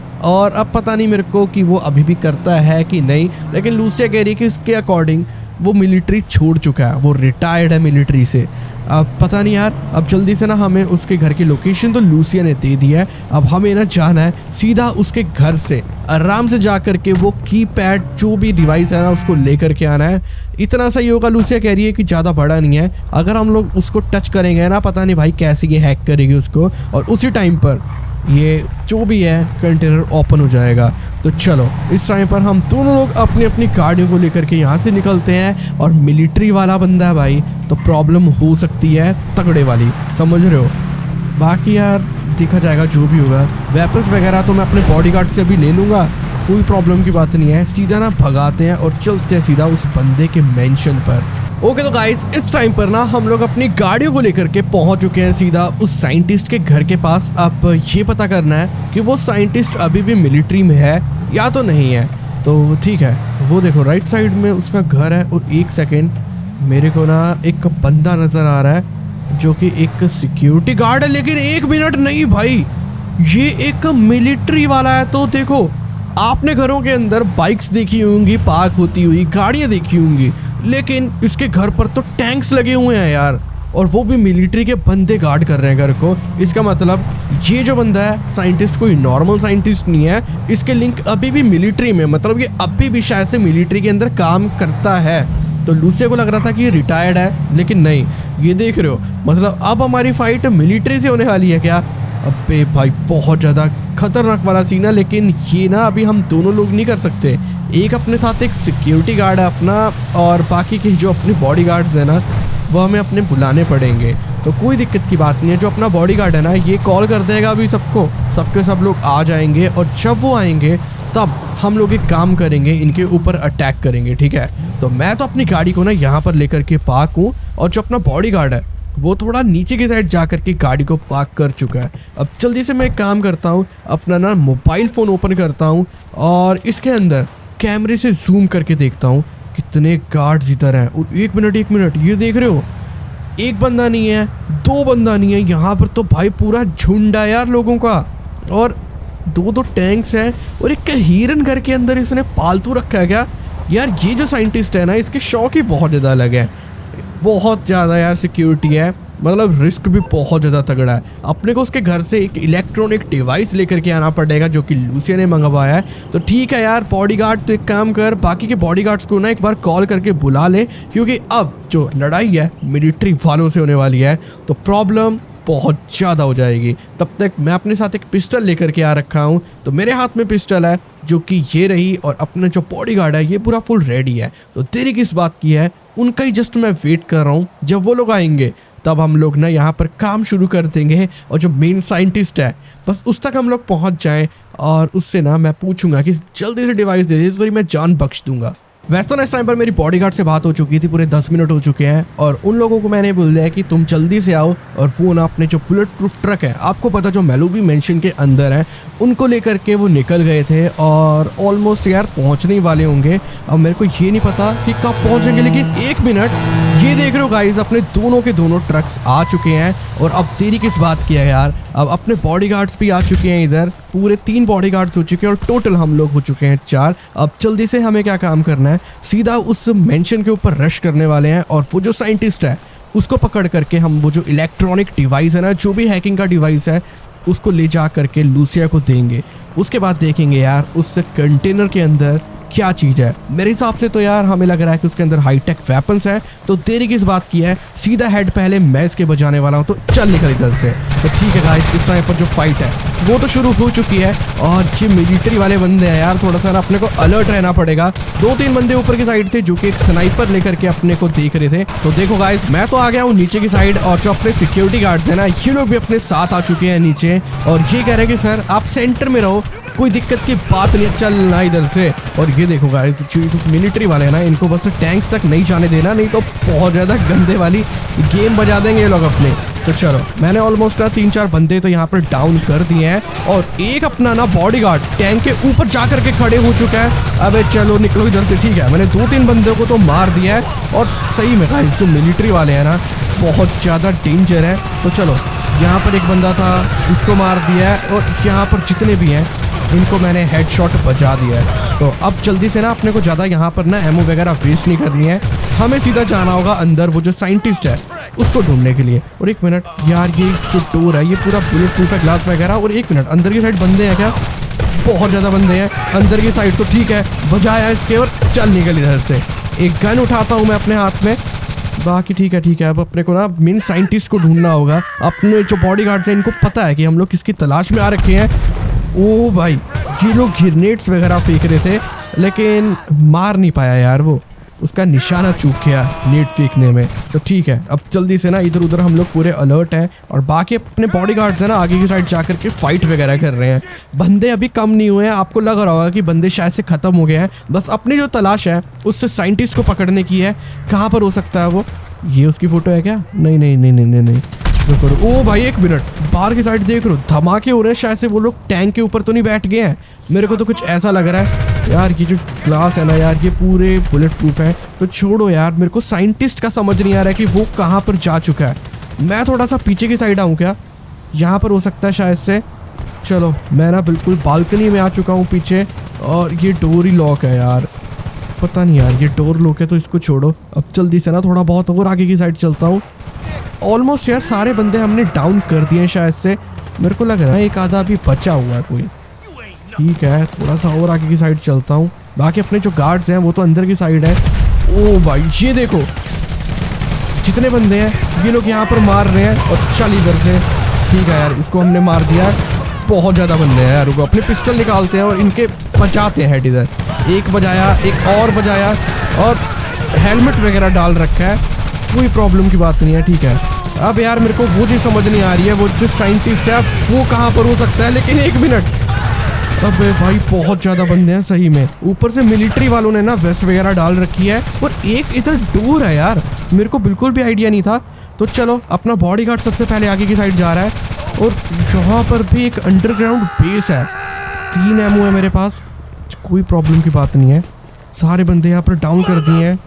और अब पता नहीं मेरे को कि वो अभी भी करता है कि नहीं, लेकिन लूसिया कह रही है कि इसके अकॉर्डिंग वो मिलिट्री छोड़ चुका है, वो रिटायर्ड है मिलिट्री से। अब पता नहीं यार, अब जल्दी से ना हमें उसके घर की लोकेशन तो लूसिया ने दे दी है। अब हमें ना जाना है सीधा उसके घर से, आराम से जा कर के वो कीपैड जो भी डिवाइस है ना उसको लेकर के आना है। इतना सही होगा, लूसिया कह रही है कि ज़्यादा बड़ा नहीं है, अगर हम लोग उसको टच करेंगे ना पता नहीं भाई कैसे ये हैक करेगी उसको, और उसी टाइम पर ये जो भी है कंटेनर ओपन हो जाएगा। तो चलो इस टाइम पर हम दोनों लोग अपनी अपनी गाड़ियों को लेकर के यहाँ से निकलते हैं। और मिलिट्री वाला बंदा है भाई, तो प्रॉब्लम हो सकती है तगड़े वाली, समझ रहे हो। बाकी यार देखा जाएगा जो भी होगा, वेपन्स वगैरह तो मैं अपने बॉडीगार्ड से अभी ले लूँगा, कोई प्रॉब्लम की बात नहीं है। सीधा ना भगाते हैं और चलते हैं सीधा उस बंदे के मेंशन पर। ओके तो गाइस, इस टाइम पर ना हम लोग अपनी गाड़ियों को लेकर के पहुंच चुके हैं सीधा उस साइंटिस्ट के घर के पास। अब ये पता करना है कि वो साइंटिस्ट अभी भी मिलिट्री में है या तो नहीं है। तो ठीक है, वो देखो राइट साइड में उसका घर है। और एक सेकेंड, मेरे को ना एक बंदा नज़र आ रहा है जो कि एक सिक्योरिटी गार्ड है। लेकिन एक मिनट नहीं भाई, ये एक मिलिट्री वाला है। तो देखो, आपने घरों के अंदर बाइक्स देखी होंगी पार्क होती हुई, गाड़ियाँ देखी होंगी, लेकिन इसके घर पर तो टैंक्स लगे हुए हैं यार, और वो भी मिलिट्री के बंदे गार्ड कर रहे हैं घर को। इसका मतलब ये जो बंदा है साइंटिस्ट कोई नॉर्मल साइंटिस्ट नहीं है, इसके लिंक अभी भी मिलिट्री में, मतलब ये अभी भी शायद से मिलिट्री के अंदर काम करता है। तो लूसिया को लग रहा था कि ये रिटायर्ड है, लेकिन नहीं, ये देख रहे हो, मतलब अब हमारी फाइट मिलिट्री से होने वाली है क्या। अबे भाई बहुत ज़्यादा खतरनाक वाला सीन है। लेकिन ये ना अभी हम दोनों लोग नहीं कर सकते, एक अपने साथ एक सिक्योरिटी गार्ड है अपना, और बाकी के जो अपने बॉडी गार्ड्स है ना वो हमें अपने बुलाने पड़ेंगे। तो कोई दिक्कत की बात नहीं है, जो अपना बॉडी गार्ड है ना ये कॉल कर देगा अभी सबको, सबके सब लोग आ जाएंगे। और जब वो आएंगे तब हम लोग एक काम करेंगे, इनके ऊपर अटैक करेंगे, ठीक है। तो मैं तो अपनी गाड़ी को ना यहाँ पर लेकर के पार्क हूँ, और जो अपना बॉडी गार्ड है वो थोड़ा नीचे की साइड जा करके गाड़ी को पार्क कर चुका है। अब जल्दी से मैं एक काम करता हूँ, अपना ना मोबाइल फ़ोन ओपन करता हूँ और इसके अंदर कैमरे से जूम करके देखता हूँ कितने गार्ड्स इधर हैं। और एक मिनट एक मिनट, ये देख रहे हो, एक बंदा नहीं है, दो बंदा नहीं है, यहाँ पर तो भाई पूरा झुंड है यार लोगों का। और दो दो टैंक्स हैं और एक हिरन घर के अंदर इसने पालतू रखा है क्या यार। ये जो साइंटिस्ट है ना इसके शौक ही बहुत ज़्यादा अलग है, बहुत ज़्यादा यार सिक्योरिटी है, मतलब रिस्क भी बहुत ज़्यादा तगड़ा है। अपने को उसके घर से एक इलेक्ट्रॉनिक डिवाइस लेकर के आना पड़ेगा जो कि लूसिया ने मंगवाया है। तो ठीक है यार बॉडीगार्ड, तो एक काम कर, बाकी के बॉडीगार्ड्स को ना एक बार कॉल करके बुला ले, क्योंकि अब जो लड़ाई है मिलिट्री वालों से होने वाली है, तो प्रॉब्लम बहुत ज़्यादा हो जाएगी। तब तक मैं अपने साथ एक पिस्टल लेकर के आ रखा हूँ। तो मेरे हाथ में पिस्टल है जो कि ये रही, और अपना जो बॉडीगार्ड है ये पूरा फुल रेडी है। तो देरी किस बात की है, उनका ही जस्ट मैं वेट कर रहा हूँ। जब वो लोग आएंगे तब हम लोग ना यहाँ पर काम शुरू कर देंगे, और जो मेन साइंटिस्ट है बस उस तक हम लोग पहुँच जाएं, और उससे ना मैं पूछूंगा कि जल्दी से डिवाइस दे दे, तो तेरी मैं जान बख्श दूंगा। वैसे तो इस टाइम पर मेरी बॉडीगार्ड से बात हो चुकी थी, पूरे दस मिनट हो चुके हैं और उन लोगों को मैंने बोल दिया कि तुम जल्दी से आओ और वो ना अपने जो बुलेट प्रूफ ट्रक है, आपको पता जो मेलूबी मेंशन के अंदर है, उनको लेकर के वो निकल गए थे और ऑलमोस्ट यार पहुंचने वाले होंगे। अब मेरे को ये नहीं पता कि कब पहुंचेंगे, लेकिन एक मिनट, ये देख रहे हो गाइस अपने दोनों के दोनों ट्रक्स आ चुके हैं और अब देरी किस बात की है यार। अब अपने बॉडीगार्ड्स भी आ चुके हैं, इधर पूरे तीन बॉडीगार्ड्स हो चुके हैं और टोटल हम लोग हो चुके हैं चार। अब जल्दी से हमें क्या काम करना है, सीधा उस मेंशन के ऊपर रश करने वाले हैं और वो जो साइंटिस्ट है उसको पकड़ करके हम वो जो इलेक्ट्रॉनिक डिवाइस है ना, जो भी हैकिंग का डिवाइस है, उसको ले जा करके लूसिया को देंगे। उसके बाद देखेंगे यार उस कंटेनर के अंदर क्या चीज़ है। मेरे हिसाब से तो यार हमें लग रहा है कि उसके अंदर हाईटेक वेपन्स हैं, तो देरी किस बात की है, सीधा हेड पहले मैं इसके बजाने वाला हूँ, तो चल निकल इधर से। तो ठीक है गाइस, इस टाइम पर जो फाइट है वो तो शुरू हो चुकी है और ये मिलिट्री वाले बंदे हैं यार, थोड़ा सा ना अपने को अलर्ट रहना पड़ेगा। दो तीन बंदे ऊपर की साइड थे जो कि एक स्नाइपर लेकर के अपने को देख रहे थे। तो देखो गाइस, मैं तो आ गया हूँ नीचे की साइड और जो अपने सिक्योरिटी गार्ड्स है ना, ये लोग भी अपने साथ आ चुके हैं नीचे और ये कह रहे हैं कि सर आप सेंटर में रहो, कोई दिक्कत की बात नहीं है, चलना इधर से। और ये देखो गाइस, मिलिट्री वाले हैं ना, इनको बस टैंक्स तक नहीं जाने देना, नहीं तो बहुत ज़्यादा गंदे वाली गेम बजा देंगे ये लोग अपने। तो चलो, मैंने ऑलमोस्ट ना तीन चार बंदे तो यहाँ पर डाउन कर दिए हैं और एक अपना ना बॉडीगार्ड टैंक के ऊपर जा करके खड़े हो चुका है। अबे चलो निकलो इधर से। ठीक है, मैंने दो तीन बंदों को तो मार दिया है और सही में गाइस जो मिलिट्री वाले हैं ना बहुत ज़्यादा डेंजर है। तो चलो, यहाँ पर एक बंदा था, इसको मार दिया है और यहाँ पर जितने भी हैं इनको मैंने हेडशॉट बजा दिया है। तो अब जल्दी से ना अपने को ज़्यादा यहाँ पर ना एमो वगैरह वेस्ट नहीं करनी है, हमें सीधा जाना होगा अंदर वो जो साइंटिस्ट है उसको ढूंढने के लिए। और एक मिनट यार, ये जो डोर है ये पूरा बुलेट प्रूफ है, ग्लास वगैरह। और एक मिनट, अंदर की साइड बंदे हैं क्या? बहुत ज़्यादा बंदे हैं अंदर की साइड। तो ठीक है, बजाया इसके और चल निकल इधर से। एक गन उठाता हूँ मैं अपने हाथ में, बाकी ठीक है ठीक है। अब अपने को ना मेन साइंटिस्ट को ढूंढना होगा। अपने जो बॉडीगार्ड्स हैं इनको पता है कि हम लोग किसकी तलाश में आ रखे हैं। ओ भाई, ये लोग ग्रेनेड्स वगैरह फेंक रहे थे लेकिन मार नहीं पाया यार, वो उसका निशाना चूक गया नेट फेंकने में। तो ठीक है, अब जल्दी से ना इधर उधर हम लोग पूरे अलर्ट हैं और बाकी अपने बॉडीगार्ड्स हैं ना आगे की साइड जा करके फाइट वगैरह कर रहे हैं। बंदे अभी कम नहीं हुए हैं, आपको लग रहा होगा कि बंदे शायद से ख़त्म हो गए हैं। बस अपनी जो तलाश है उससे साइंटिस्ट को पकड़ने की है। कहाँ पर हो सकता है वो? ये उसकी फ़ोटो है क्या? नहीं नहीं नहीं नहीं नहीं नहीं करो। ओ भाई एक मिनट, बाहर की साइड देख रहे हो, धमाके हो रहे हैं, शायद से वो लोग टैंक के ऊपर तो नहीं बैठ गए हैं। मेरे को तो कुछ ऐसा लग रहा है यार। ये जो ग्लास है ना यार, ये पूरे बुलेट प्रूफ है। तो छोड़ो यार, मेरे को साइंटिस्ट का समझ नहीं आ रहा है कि वो कहाँ पर जा चुका है। मैं थोड़ा सा पीछे की साइड आऊँ क्या? यहाँ पर हो सकता है शायद से। चलो, मैं ना बिल्कुल बालकनी में आ चुका हूँ पीछे और ये डोर ही लॉक है यार। पता नहीं यार, ये डोर लॉक है तो इसको छोड़ो। अब जल्दी से ना थोड़ा बहुत और आगे की साइड चलता हूँ। ऑलमोस्ट यार सारे बंदे हमने डाउन कर दिए शायद से, मेरे को लग रहा है एक आधा अभी बचा हुआ है कोई। ठीक है, थोड़ा सा और आगे की साइड चलता हूँ। बाकी अपने जो गार्ड्स हैं वो तो अंदर की साइड है। ओ भाई ये देखो, जितने बंदे हैं ये लोग यहाँ पर मार रहे हैं और चल इधर से। ठीक है यार, इसको हमने मार दिया है। बहुत ज़्यादा बंदे हैं यार, रुको अपने पिस्टल निकालते हैं और इनके बचाते हैं हेड। इधर एक बजाया, एक और बजाया और हेलमेट वगैरह डाल रखा है, कोई प्रॉब्लम की बात नहीं है। ठीक है, अब यार मेरे को वो चीज़ समझ नहीं आ रही है, वो जो साइंटिस्ट है वो कहाँ पर हो सकता है। लेकिन एक मिनट, अबे भाई बहुत ज़्यादा बंदे हैं सही में। ऊपर से मिलिट्री वालों ने ना वेस्ट वगैरह डाल रखी है और एक इधर डोर है यार, मेरे को बिल्कुल भी आइडिया नहीं था। तो चलो, अपना बॉडीगार्ड सबसे पहले आगे की साइड जा रहा है और यहाँ पर भी एक अंडरग्राउंड बेस है। तीन एमओ है मेरे पास, कोई प्रॉब्लम की बात नहीं है। सारे बंदे यहाँ पर डाउन कर दिए हैं।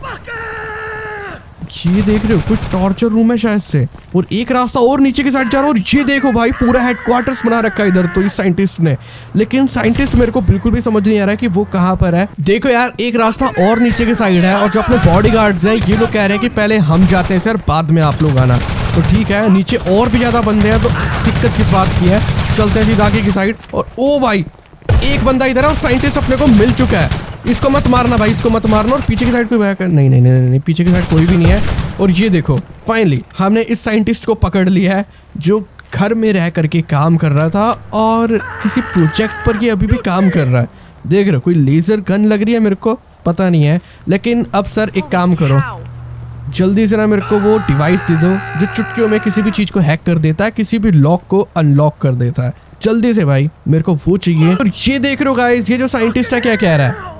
ये देख रहे हो, कोई टॉर्चर रूम है शायद से। और एक रास्ता और नीचे की साइड जा रहा है और ये देखो भाई, पूरा हेडक्वार्टर्स बना रखा है इधर तो इस साइंटिस्ट ने। लेकिन साइंटिस्ट मेरे को बिल्कुल भी समझ नहीं आ रहा है कि वो कहाँ पर है। देखो यार, एक रास्ता और नीचे की साइड है और जो अपने बॉडीगार्ड्स हैं ये लोग कह रहे हैं कि पहले हम जाते हैं सर, बाद में आप लोग आना। तो ठीक है, नीचे और भी ज्यादा बंदे हैं तो दिक्कत किस बात की है। चलते हैं सीधा आगे की साइड। और ओ भाई, एक बंदा इधर है और साइंटिस्ट अपने को मिल चुका है। इसको मत मारना भाई, इसको मत मारना। और पीछे की साइड कोई बैक नहीं नहीं नहीं नहीं पीछे की साइड कोई भी नहीं है। और ये देखो, फाइनली हमने इस साइंटिस्ट को पकड़ लिया है जो घर में रह करके काम कर रहा था और किसी प्रोजेक्ट पर ये अभी भी काम कर रहा है। देख रहे हो, कोई लेजर गन लग रही है मेरे को, पता नहीं है। लेकिन अब सर एक काम करो, जल्दी से ना मेरे को वो डिवाइस दे दो जो चुटकियों में किसी भी चीज़ को हैक कर देता है, किसी भी लॉक को अनलॉक कर देता है। जल्दी से भाई, मेरे को वो चाहिए। और ये देख रहे हो गाइस, ये जो साइंटिस्ट है क्या कह रहा है,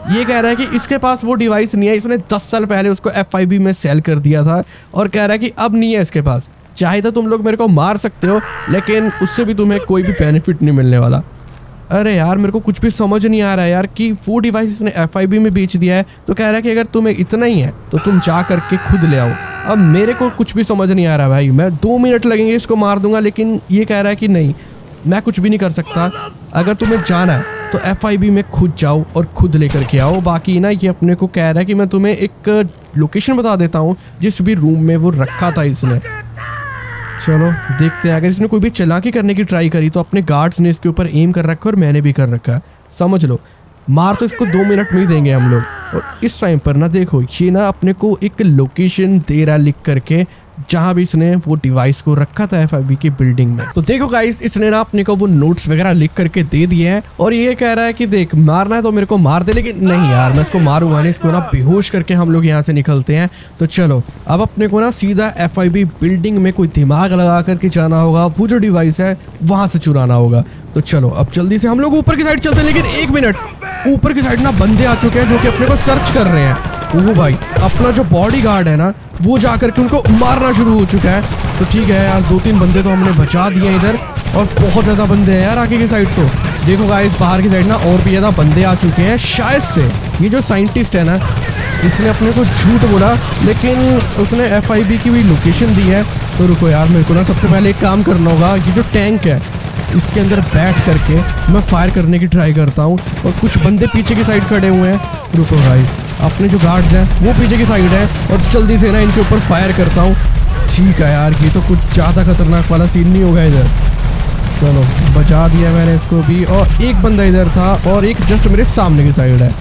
ये कह रहा है कि इसके पास वो डिवाइस नहीं है, इसने दस साल पहले उसको एफ आई बी में सेल कर दिया था और कह रहा है कि अब नहीं है इसके पास। चाहे तो तुम लोग मेरे को मार सकते हो लेकिन उससे भी तुम्हें कोई भी बेनिफिट नहीं मिलने वाला। अरे यार मेरे को कुछ भी समझ नहीं आ रहा है यार कि वो डिवाइस इसने एफ आई बी में बेच दिया है, तो कह रहा है कि अगर तुम्हें इतना ही है तो तुम जा करके खुद ले आओ। अब मेरे को कुछ भी समझ नहीं आ रहा भाई, मैं दो मिनट लगेंगे इसको मार दूंगा, लेकिन ये कह रहा है कि नहीं मैं कुछ भी नहीं कर सकता। अगर तुम्हें जाना है तो एफ आई बी में खुद जाओ और खुद लेकर के आओ। बाकी ना ये अपने को कह रहा है कि मैं तुम्हें एक लोकेशन बता देता हूँ जिस भी रूम में वो रखा था इसने। चलो देखते हैं, अगर इसने कोई भी चालाकी करने की ट्राई करी तो अपने गार्ड्स ने इसके ऊपर एम कर रखा है और मैंने भी कर रखा है। समझ लो मार तो इसको दो मिनट में ही देंगे हम लोग। और इस टाइम पर ना देखो ये ना अपने को एक लोकेशन दे रहा है लिख करके जहाँ भी इसने वो डिवाइस को रखा था एफ आई बी की बिल्डिंग में। तो देखो गाइस इसने ना अपने को वो नोट्स वगैरह लिख करके दे दिए हैं और ये कह रहा है कि देख मारना है तो मेरे को मार दे, लेकिन नहीं यार मैं इसको मारूंगा नहीं। इसको ना बेहोश करके हम लोग यहाँ से निकलते हैं। तो चलो अब अपने को ना सीधा एफ आई बी बिल्डिंग में कोई दिमाग लगा करके जाना होगा, वो जो डिवाइस है वहां से चुराना होगा। तो चलो अब जल्दी से हम लोग ऊपर की साइड चलते हैं, लेकिन एक मिनट, ऊपर की साइड ना बंदे आ चुके हैं जो कि अपने को सर्च कर रहे हैं। ओह भाई अपना जो बॉडी गार्ड है ना वो जाकर के उनको मारना शुरू हो चुका है। तो ठीक है यार दो तीन बंदे तो हमने बचा दिए इधर, और बहुत ज़्यादा बंदे हैं यार आगे की साइड। तो देखो गाइस बाहर की साइड ना और भी ज़्यादा बंदे आ चुके हैं। शायद से ये जो साइंटिस्ट है ना इसने अपने को झूठ बोला, लेकिन उसने एफ आई बी की भी लोकेशन दी है। तो रुको यार मेरे को ना सबसे पहले एक काम करना होगा, ये जो टैंक है इसके अंदर बैठ करके मैं फायर करने की ट्राई करता हूँ। और कुछ बंदे पीछे की साइड खड़े हुए हैं। रुको भाई अपने जो गार्ड्स हैं वो पीछे की साइड है और जल्दी से ना इनके ऊपर फायर करता हूँ। ठीक है यार ये तो कुछ ज़्यादा खतरनाक वाला सीन नहीं होगा इधर। चलो बचा दिया मैंने इसको भी, और एक बंदा इधर था और एक जस्ट मेरे सामने की साइड है।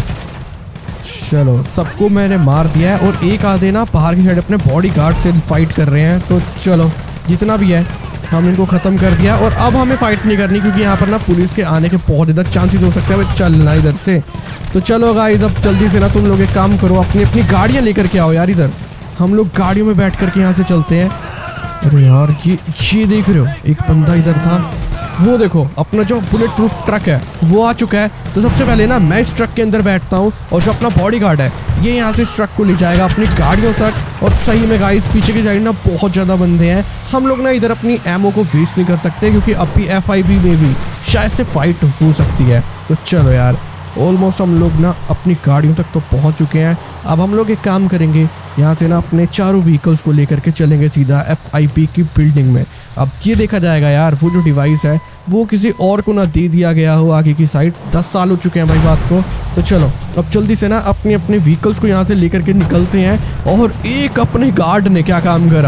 चलो सबको मैंने मार दिया है और एक आधे ना बाहर की साइड अपने बॉडी गार्ड से फाइट कर रहे हैं। तो चलो जितना भी है हम इनको ख़त्म कर दिया और अब हमें फाइट नहीं करनी क्योंकि यहाँ पर ना पुलिस के आने के बहुत ज़्यादा चांसेस हो सकते हैं चलना इधर से। तो चलो गाइस अब जल्दी से ना तुम लोग एक काम करो, अपनी अपनी गाड़ियाँ लेकर के आओ यार इधर। हम लोग गाड़ियों में बैठ करके यहाँ से चलते हैं। अरे यार ये ये देख रहे हो एक बंदा इधर था, वो देखो अपना जो बुलेट प्रूफ ट्रक है वो आ चुका है। तो सबसे पहले ना मैं इस ट्रक के अंदर बैठता हूँ और जो अपना बॉडी गार्ड है ये यहाँ से इस ट्रक को ले जाएगा अपनी गाड़ियों तक। और सही में गाइस पीछे की साइड ना बहुत ज़्यादा बंदे हैं, हम लोग ना इधर अपनी एमओ को वेस्ट नहीं कर सकते क्योंकि अब भी एफ आई बी में भी शायद से फाइट हो सकती है। तो चलो यार ऑलमोस्ट हम लोग ना अपनी गाड़ियों तक तो पहुँच चुके हैं। अब हम लोग एक काम करेंगे, यहाँ से ना अपने चारों व्हीकल्स को लेकर के चलेंगे सीधा एफ आई बी की बिल्डिंग में। अब ये देखा जाएगा यार वो जो डिवाइस है वो किसी और को ना दे दिया गया हो आगे की साइड। दस साल हो चुके हैं भाई बात को। तो चलो अब जल्दी से ना अपने अपने व्हीकल्स को यहाँ से लेकर के निकलते हैं। और एक अपने गार्ड ने क्या काम करा,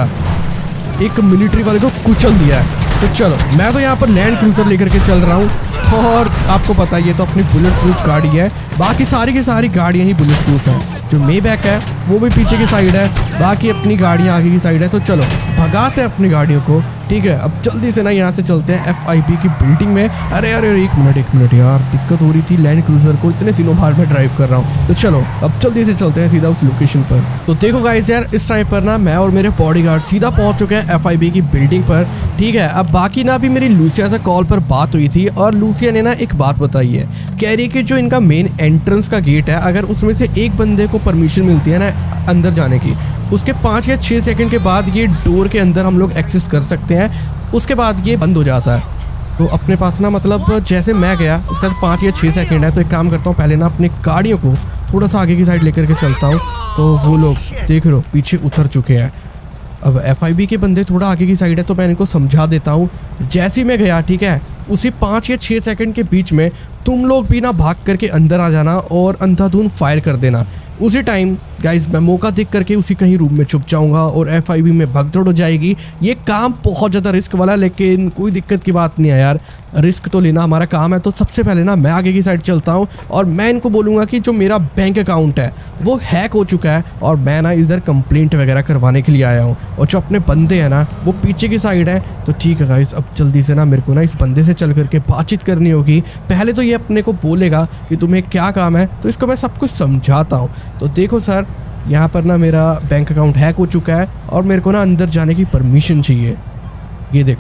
एक मिलिट्री वाले को कुचल दिया है। तो चलो मैं तो यहाँ पर लैंड क्रूजर लेकर के चल रहा हूँ और आपको पता है ये तो अपनी बुलेट प्रूफ गाड़ी है, बाकी सारी की सारी गाड़ियाँ ही बुलेट प्रूफ हैं। जो मे बैक है वो भी पीछे की साइड है, बाकी अपनी गाड़ियाँ आगे की साइड है। तो चलो भगाते हैं अपनी गाड़ियों को। ठीक है अब जल्दी से ना यहाँ से चलते हैं एफ आई बी की बिल्डिंग में। अरे अरे एक मिनट एक मिनट यार दिक्कत हो रही थी लैंड क्रूजर को, इतने दिनों बाद मैं ड्राइव कर रहा हूँ। तो चलो अब जल्दी से चलते हैं सीधा उस लोकेशन पर। तो देखो गाइस यार इस टाइम पर ना मैं और मेरे बॉडीगार्ड सीधा पहुँच चुके हैं एफ आई बी की बिल्डिंग पर। ठीक है अब बाकी ना अभी मेरी लूसिया से कॉल पर बात हुई थी और लूसिया ने ना एक बात बताई है, कह रही कि जो इनका मेन एंट्रेंस का गेट है अगर उसमें से एक बंदे को परमिशन मिलती है ना अंदर जाने की, उसके पाँच या छः सेकंड के बाद ये डोर के अंदर हम लोग एक्सेस कर सकते हैं, उसके बाद ये बंद हो जाता है। तो अपने पास ना मतलब जैसे मैं गया उसके बाद पाँच या छः सेकंड है। तो एक काम करता हूँ पहले ना अपनी गाड़ियों को थोड़ा सा आगे की साइड लेकर के चलता हूँ। तो वो लोग देख रहे हो पीछे उतर चुके हैं। अब एफ आई बी के बंदे थोड़ा आगे की साइड है तो मैं इनको समझा देता हूँ। जैसे ही मैं गया ठीक है उसी पाँच या छः सेकंड के बीच में तुम लोग भी ना भाग करके अंदर आ जाना और अंधाधुंध फायर कर देना। उसी टाइम गाइस मैं मौका देख करके उसी कहीं रूम में छुप जाऊंगा और एफ आई बी में भगदड़ हो जाएगी। ये काम बहुत ज़्यादा रिस्क वाला, लेकिन कोई दिक्कत की बात नहीं है यार, रिस्क तो लेना हमारा काम है। तो सबसे पहले ना मैं आगे की साइड चलता हूँ और मैं इनको बोलूँगा कि जो मेरा बैंक अकाउंट है वो हैक हो चुका है और मैं ना इधर कंप्लेंट वगैरह करवाने के लिए आया हूँ। और जो अपने बंदे हैं ना वो पीछे की साइड है। तो ठीक है गाइस अब जल्दी से ना मेरे को ना इस बंदे से चल करके बातचीत करनी होगी। पहले तो ये अपने को बोलेगा कि तुम्हें क्या काम है, तो इसको मैं सब कुछ समझाता हूँ। तो देखो सर यहाँ पर ना मेरा बैंक अकाउंट हैक हो चुका है और मेरे को ना अंदर जाने की परमिशन चाहिए। ये देखो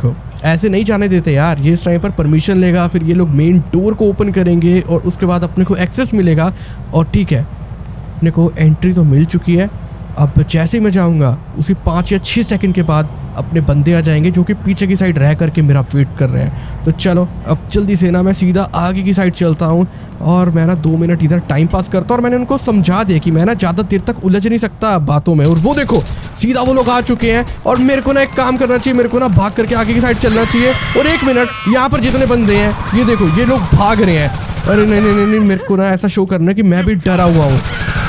ऐसे नहीं जाने देते यार। ये स्नाइपर परमिशन लेगा, फिर ये लोग मेन डोर को ओपन करेंगे और उसके बाद अपने को एक्सेस मिलेगा। और ठीक है, अपने को एंट्री तो मिल चुकी है। अब जैसे ही मैं जाऊंगा उसी पाँच या छः सेकंड के बाद अपने बंदे आ जाएंगे जो कि पीछे की साइड रह करके मेरा वेट कर रहे हैं। तो चलो अब जल्दी से ना मैं सीधा आगे की साइड चलता हूँ और मैं ना दो मिनट इधर टाइम पास करता हूँ। और मैंने उनको समझा दिया कि मैं ना ज़्यादा देर तक उलझ नहीं सकता बातों में। और वो देखो सीधा वो लोग आ चुके हैं और मेरे को ना एक काम करना चाहिए, मेरे को ना भाग करके आगे की साइड चलना चाहिए। और एक मिनट, यहाँ पर जितने बंदे हैं ये देखो, ये लोग भाग रहे हैं। अरे नहीं नहीं नहीं, मेरे को ना ऐसा शो करना है कि मैं भी डरा हुआ हूँ।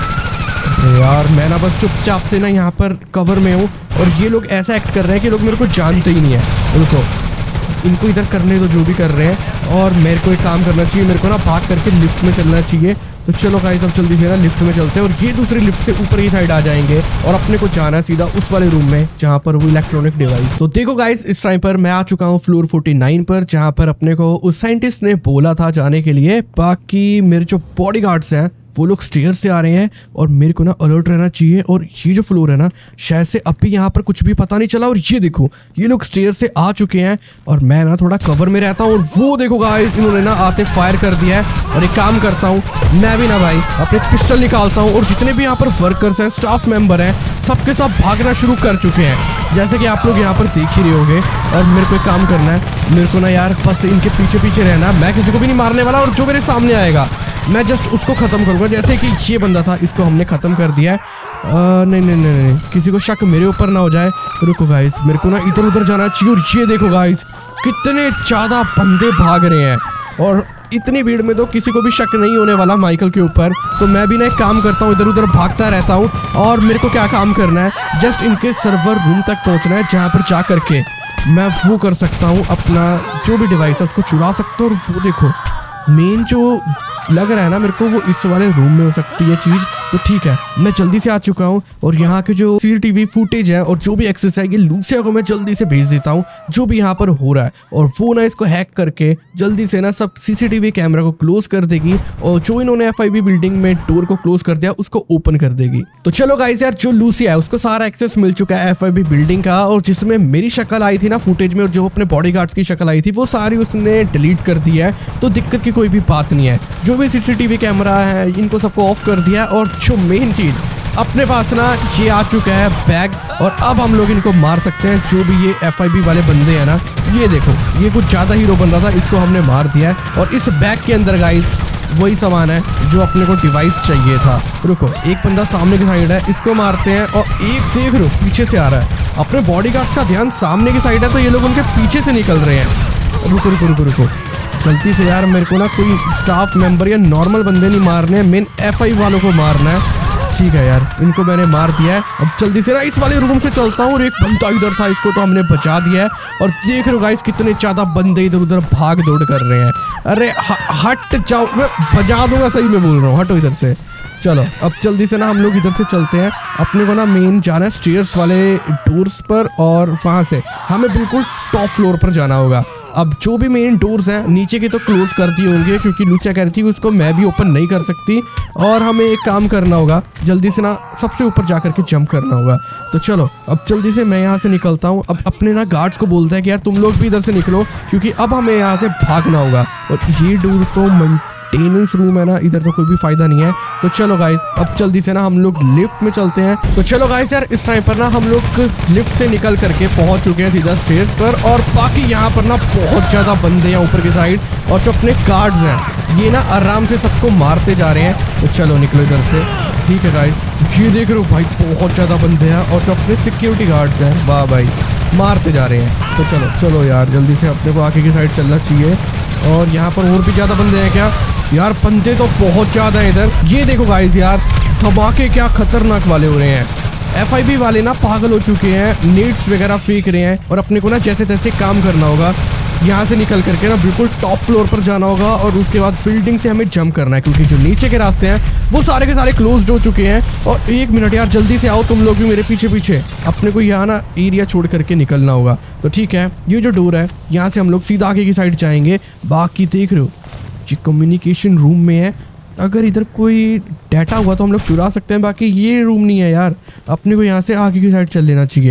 यार मैं ना बस चुपचाप से ना यहाँ पर कवर में हूँ और ये लोग ऐसा एक्ट कर रहे हैं कि लोग मेरे को जानते ही नहीं है। उनको इनको इधर करने दो जो भी कर रहे हैं, और मेरे को एक काम करना चाहिए, मेरे को ना भाग करके लिफ्ट में चलना चाहिए। तो चलो गाइस अब जल्दी से ना लिफ्ट में चलते हैं और ये दूसरी लिफ्ट से ऊपर की साइड आ जाएंगे और अपने को जाना है सीधा उस वाले रूम में जहाँ पर वो इलेक्ट्रॉनिक डिवाइस। तो देखो गाइस इस टाइम पर मैं आ चुका हूँ फ्लोर उनचास पर, जहाँ पर अपने को उस साइंटिस्ट ने बोला था जाने के लिए। बाकी मेरे जो बॉडीगार्ड्स हैं वो लोग स्टेयर से आ रहे हैं और मेरे को ना अलर्ट रहना चाहिए। और ये जो फ्लोर है ना, शायद से अभी यहाँ पर कुछ भी पता नहीं चला। और ये देखो ये लोग स्टेयर से आ चुके हैं और मैं ना थोड़ा कवर में रहता हूँ। और वो देखो गाइस इन्होंने ना आते फायर कर दिया है। और एक काम करता हूँ मैं भी ना भाई अपने पिस्टल निकालता हूँ और जितने भी यहाँ पर वर्कर्स हैं, स्टाफ मेंबर हैं, सबके सब भागना शुरू कर चुके हैं, जैसे कि आप लोग यहाँ पर देख ही रहे होंगे। और मेरे को एक काम करना है, मेरे को ना यार बस इनके पीछे पीछे रहना। मैं किसी को भी नहीं मारने वाला और जो मेरे सामने आएगा मैं जस्ट उसको ख़त्म करूँगा। जैसे कि ये बंदा था, इसको हमने ख़त्म कर दिया है। आ, नहीं नहीं नहीं नहीं किसी को शक मेरे ऊपर ना हो जाए। रुको गाइस, मेरे को ना इधर उधर जाना चाहिए। और ये देखो गाइस कितने ज़्यादा बंदे भाग रहे हैं और इतनी भीड़ में तो किसी को भी शक नहीं होने वाला माइकल के ऊपर। तो मैं भी ना एक काम करता हूँ, इधर उधर भागता रहता हूँ। और मेरे को क्या काम करना है, जस्ट इनके सर्वर रूम तक पहुँचना है जहाँ पर जा करके मैं वो कर सकता हूँ, अपना जो भी डिवाइस है उसको चुरा सकता हूँ। और वो देखो मेन जो लग रहा है ना मेरे को, वो इस वाले रूम में हो सकती है चीज़। तो ठीक है, मैं जल्दी से आ चुका हूँ और यहाँ के जो सीसीटीवी फुटेज है और जो भी एक्सेस है ये लूसिया को मैं जल्दी से भेज देता हूँ जो भी यहाँ पर हो रहा है। और वो ना इसको हैक करके जल्दी से ना सब सीसीटीवी कैमरा को क्लोज कर देगी और जो इन्होंने एफआईबी बिल्डिंग में डोर को क्लोज कर दिया उसको ओपन कर देगी। तो चलो गाइस यार, जो लूसिया है उसको सारा एक्सेस मिल चुका है एफआईबी बिल्डिंग का, और जिसमें मेरी शक्ल आई थी ना फुटेज में और जो अपने बॉडीगार्ड्स की शक्ल आई थी वो सारी उसने डिलीट कर दी है। तो दिक्कत की कोई भी बात नहीं है। जो भी सीसीटीवी कैमरा है इनको सबको ऑफ कर दिया है। और जो मेन चीज अपने पास ना ये आ चुका है बैग, और अब हम लोग इनको मार सकते हैं। जो भी ये एफआईबी वाले बंदे हैं ना, ये देखो ये कुछ ज्यादा हीरो बन रहा था, इसको हमने मार दिया है। और इस बैग के अंदर गाइस वही सामान है जो अपने को डिवाइस चाहिए था। रुको, एक बंदा सामने की साइड है, इसको मारते हैं। और एक देख लो पीछे से आ रहा है। अपने बॉडीगार्ड्स का ध्यान सामने की साइड है तो ये लोग उनके पीछे से निकल रहे हैं। रुको रुको रुको रुको गलती से यार मेरे को ना कोई स्टाफ मेंबर या नॉर्मल बंदे नहीं मारने हैं, मेन एफआई वालों को मारना है। ठीक है यार, इनको मैंने मार दिया है। अब जल्दी से ना इस वाले रूम से चलता हूँ। और एक बंदा इधर था, इसको तो हमने बचा दिया है। और देख रहे हो गाइस कितने ज्यादा बंदे इधर उधर भाग दौड़ कर रहे हैं। अरे हट जाओ, मैं बजा दूंगा, सही में बोल रहा हूँ, हटो इधर से। चलो अब जल्दी से ना हम लोग इधर से चलते हैं। अपने को ना मेन जाना है स्टेयर्स वाले डोर्स पर, और वहाँ से हमें बिल्कुल टॉप फ्लोर पर जाना होगा। अब जो भी मेन डोर्स हैं नीचे के तो क्लोज कर दिए होंगे, क्योंकि लूसिया कह रही थी उसको मैं भी ओपन नहीं कर सकती। और हमें एक काम करना होगा, जल्दी से ना सबसे ऊपर जा करके जंप करना होगा। तो चलो अब जल्दी से मैं यहाँ से निकलता हूँ। अब अपने ना गार्ड्स को बोलता है कि यार तुम लोग भी इधर से निकलो, क्योंकि अब हमें यहाँ से भागना होगा। और ये डोर तो मेंटेनेंस रूम है ना, इधर तो कोई भी फायदा नहीं है। तो चलो गाइस अब जल्दी से ना हम लोग लिफ्ट में चलते हैं। तो चलो गाइस यार, इस टाइम पर ना हम लोग लिफ्ट से निकल करके पहुंच चुके हैं सीधा स्टेज पर। और बाकी यहाँ पर ना बहुत ज्यादा बंदे हैं ऊपर की साइड, और जो अपने गार्ड्स हैं ये ना आराम से सबको मारते जा रहे हैं। तो चलो निकलो इधर से। ठीक है गाइस, ये देख रहे हो भाई बहुत ज्यादा बंदे हैं, और जो अपने सिक्योरिटी गार्ड्स हैं वाह भाई मारते जा रहे हैं। तो चलो चलो यार, जल्दी से अपने को आगे की साइड चलना चाहिए। और यहाँ पर और भी ज्यादा बंदे हैं क्या? यार बंदे तो बहुत ज्यादा है इधर। ये देखो गाइस यार, धमाके क्या खतरनाक वाले हो रहे हैं। एफआईबी वाले ना पागल हो चुके हैं, नेट्स वगैरह फेंक रहे हैं। और अपने को ना जैसे तैसे काम करना होगा, यहाँ से निकल करके ना बिल्कुल टॉप फ्लोर पर जाना होगा। और उसके बाद बिल्डिंग से हमें जंप करना है, क्योंकि जो नीचे के रास्ते हैं वो सारे के सारे क्लोज्ड हो चुके हैं। और एक मिनट यार, जल्दी से आओ तुम लोग भी मेरे पीछे पीछे। अपने को यहाँ ना एरिया छोड़ करके निकलना होगा। तो ठीक है, ये जो डोर है यहाँ से हम लोग सीधा आगे की साइड जाएंगे। बाकी देख रहे हो ये कम्युनिकेशन रूम में है, अगर इधर कोई डाटा हुआ तो हम लोग चुरा सकते हैं। बाकी ये रूम नहीं है यार, अपने को यहाँ से आगे की साइड चल लेना चाहिए।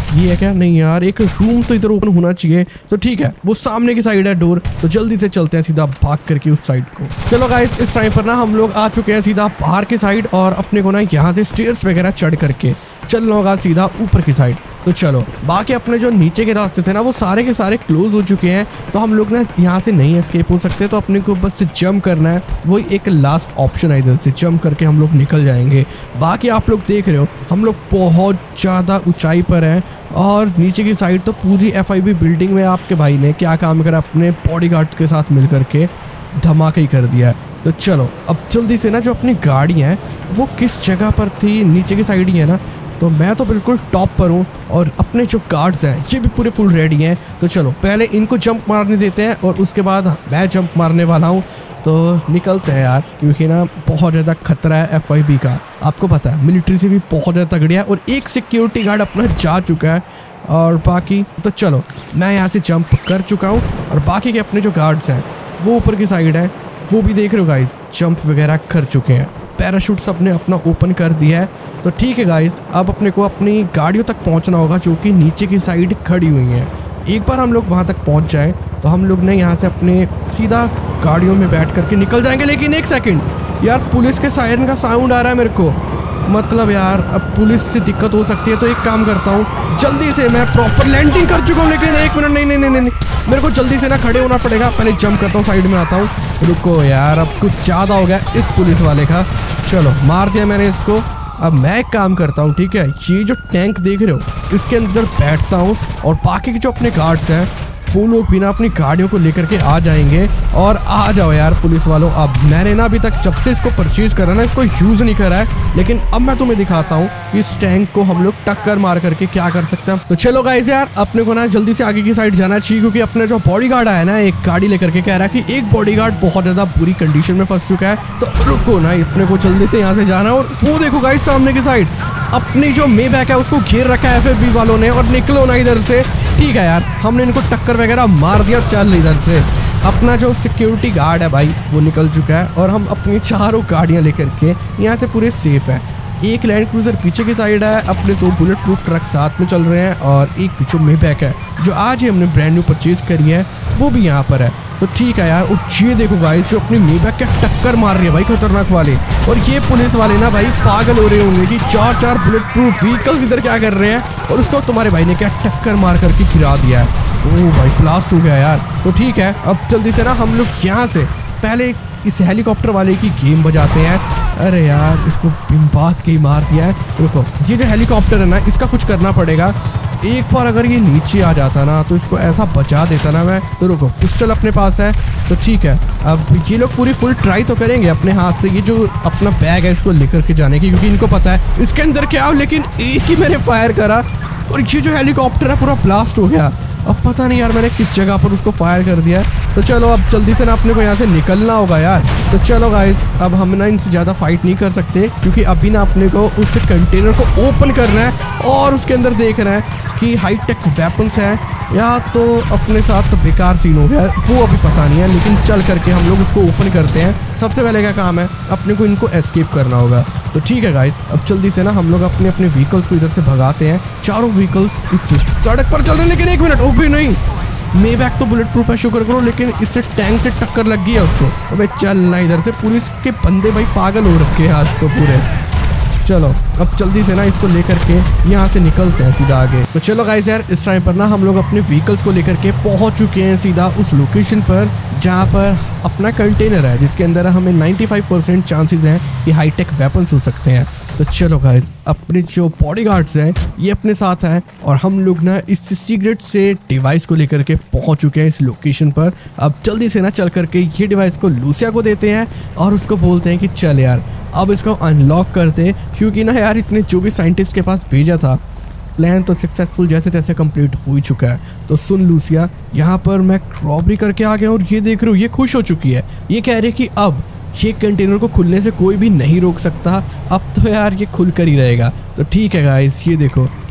ये है क्या? नहीं यार, एक रूम तो इधर ओपन होना चाहिए। तो ठीक है, वो सामने की साइड है डोर, तो जल्दी से चलते हैं सीधा भाग करके उस साइड को। चलो गाइस, इस टाइम पर ना हम लोग आ चुके हैं सीधा बाहर की साइड, और अपने को ना यहाँ से स्टेयर्स वगैरह चढ़ करके चलना होगा सीधा ऊपर की साइड। तो चलो, बाकी अपने जो नीचे के रास्ते थे ना वो सारे के सारे क्लोज हो चुके हैं, तो हम लोग ना यहाँ से नहीं एस्केप हो सकते, तो अपने को बस जंप करना है। वही एक लास्ट ऑप्शन है, इधर से जंप करके हम लोग निकल जाएंगे। बाकी आप लोग देख रहे हो हम लोग बहुत ज़्यादा ऊंचाई पर हैं, और नीचे की साइड तो पूरी एफ आई बी बिल्डिंग में आपके भाई ने क्या काम करा, अपने बॉडीगार्ड्स के साथ मिल करके धमाका ही कर दिया है। तो चलो अब जल्दी से ना, जो अपनी गाड़ी है वो किस जगह पर थी, नीचे की साइड ही है ना, तो मैं तो बिल्कुल टॉप पर हूँ, और अपने जो गार्ड्स हैं ये भी पूरे फुल रेडी हैं। तो चलो पहले इनको जंप मारने देते हैं, और उसके बाद मैं जंप मारने वाला हूँ। तो निकलते हैं यार, क्योंकि ना बहुत ज़्यादा खतरा है एफ आई बी का, आपको पता है मिलिट्री से भी बहुत ज़्यादा तगड़ी है, और एक सिक्योरिटी गार्ड अपना जा चुका है, और बाकी तो चलो मैं यहाँ से जंप कर चुका हूँ, और बाकी के अपने जो गार्ड्स हैं वो ऊपर की साइड है, वो भी देख रहे हो गाइस जंप वगैरह कर चुके हैं। पैराशूट सबने अपना ओपन कर दिया है। तो ठीक है गाइस, अब अपने को अपनी गाड़ियों तक पहुंचना होगा जो कि नीचे की साइड खड़ी हुई हैं। एक बार हम लोग वहां तक पहुंच जाएं तो हम लोग ने यहाँ से अपने सीधा गाड़ियों में बैठ करके निकल जाएंगे। लेकिन एक सेकंड यार, पुलिस के सायरन का साउंड आ रहा है मेरे को, मतलब यार अब पुलिस से दिक्कत हो सकती है। तो एक काम करता हूँ, जल्दी से मैं प्रॉपर लैंडिंग कर चुका हूँ, लेकिन एक मिनट, नहीं नहीं नहीं नहीं मेरे को जल्दी से ना खड़े होना पड़ेगा। पहले जंप करता हूँ, साइड में आता हूँ। रुको यार, अब कुछ ज़्यादा हो गया इस पुलिस वाले का। चलो मार दिया मैंने इसको। अब मैं एक काम करता हूँ, ठीक है, ये जो टैंक देख रहे हो इसके अंदर बैठता हूँ, और बाकी के जो अपने गार्ड्स हैं वो लोग भी ना अपनी गाड़ियों को लेकर के आ जाएंगे। और आ जाओ यार पुलिस वालों, अब मैंने ना अभी तक जब से इसको परचेज करा ना इसको यूज़ नहीं करा है, लेकिन अब मैं तुम्हें दिखाता हूँ इस टैंक को हम लोग टक्कर मार करके क्या कर सकते हैं। तो चलो गाइस यार, अपने को ना जल्दी से आगे की साइड जाना चाहिए, क्योंकि अपने जो बॉडीगार्ड आया ना एक गाड़ी लेकर के कह रहा है कि एक बॉडीगार्ड बहुत ज़्यादा बुरी कंडीशन में फंस चुका है। तो रुको ना, अपने को जल्दी से यहाँ से जाना। और वो देखो गाइस सामने की साइड अपनी जो मे बैक है उसको घेर रखा है एफ आई बी वालों ने, और निकलो ना इधर से। ठीक है यार, हमने इनको टक्कर वगैरह मार दिया। चल इधर से, अपना जो सिक्योरिटी गार्ड है भाई वो निकल चुका है, और हम अपनी चारों गाड़ियां लेकर के यहाँ से पूरे सेफ है। एक लैंड क्रूजर पीछे की साइड है, अपने दो बुलेट प्रूफ ट्रक साथ में चल रहे हैं, और एक पीछे मे बैक है जो आज ही हमने ब्रांड न्यू परचेज करी है, वो भी यहाँ पर है। तो ठीक है यार, और ये देखो गाइस जो अपनी मे बैक के टक्कर मार रही है भाई खतरनाक वाले। और ये पुलिस वाले ना भाई पागल हो रहे होंगे कि चार चार बुलेट प्रूफ व्हीकल्स इधर क्या कर रहे हैं, और उसको तुम्हारे भाई ने क्या टक्कर मार करके गिरा दिया है। ओह भाई ब्लास्ट हो गया यार। तो ठीक है, अब जल्दी से ना हम लोग यहाँ से पहले इस हेलीकॉप्टर वाले की गेम बजाते हैं। अरे यार, इसको बिन बात के ही मार दिया है। रुको, ये जो हेलीकॉप्टर है ना इसका कुछ करना पड़ेगा। एक बार अगर ये नीचे आ जाता ना तो इसको ऐसा बचा देता ना मैं। तो रुको, पिस्टल अपने पास है, तो ठीक है। अब ये लोग पूरी फुल ट्राई तो करेंगे अपने हाथ से ये जो अपना बैग है इसको लेकर के जाने की, क्योंकि इनको पता है इसके अंदर क्या हो। लेकिन एक ही मैंने फायर करा और ये जो हेलीकॉप्टर है पूरा ब्लास्ट हो गया। अब पता नहीं यार मैंने किस जगह पर उसको फायर कर दिया। तो चलो अब जल्दी से ना अपने को यहाँ से निकलना होगा यार। तो चलो गाइस, अब हम ना इनसे ज़्यादा फाइट नहीं कर सकते, क्योंकि अभी ना अपने को उस कंटेनर को ओपन करना है, और उसके अंदर देख रहे हैं कि हाई टेक वेपन्स हैं या तो अपने साथ तो बेकार सीन हो गया, वो अभी पता नहीं है। लेकिन चल करके हम लोग उसको ओपन करते हैं। सबसे पहले क्या काम है, अपने को इनको एस्केप करना होगा। तो ठीक है गाइस, अब जल्दी से ना हम लोग अपने अपने व्हीकल्स को इधर से भगाते हैं। चारों व्हीकल्स इस सड़क पर चल रहे हैं, लेकिन एक मिनट, ओ भी नहीं, मे बैक तो बुलेट प्रूफ है शुक्र करो, लेकिन इससे टैंक से टक्कर लग गई है उसको। अबे चल ना इधर से, पुलिस के बंदे भाई पागल हो रखे हैं आज तो पूरे। चलो अब जल्दी से ना इसको लेकर के यहाँ से निकलते हैं सीधा आगे। तो चलो गाइस यार, इस टाइम पर ना हम लोग अपने व्हीकल्स को लेकर के पहुँच चुके हैं सीधा उस लोकेशन पर जहाँ पर अपना कंटेनर है, जिसके अंदर हमें पचानवे परसेंट चांसेस हैं कि हाईटेक वेपन्स हो सकते हैं। तो चलो गाइस, अपने जो बॉडीगार्ड्स हैं ये अपने साथ हैं, और हम लोग ना इस सीक्रेट से डिवाइस को लेकर के पहुंच चुके हैं इस लोकेशन पर। अब जल्दी से ना चल करके ये डिवाइस को लूसिया को देते हैं, और उसको बोलते हैं कि चल यार अब इसको अनलॉक करते हैं, क्योंकि ना यार इसने जो भी साइंटिस्ट के पास भेजा था प्लान तो सक्सेसफुल जैसे तैसे कंप्लीट हो ही चुका है। तो सुन लूसिया, यहाँ पर मैं रॉबरी करके आ गया, और ये देख रहे हो ये खुश हो चुकी है। ये कह रही कि अब ये कंटेनर को खुलने से कोई भी नहीं रोक सकता, अब तो यार ये खुल कर ही रहेगा। तो ठीक है गाइस, ये देखो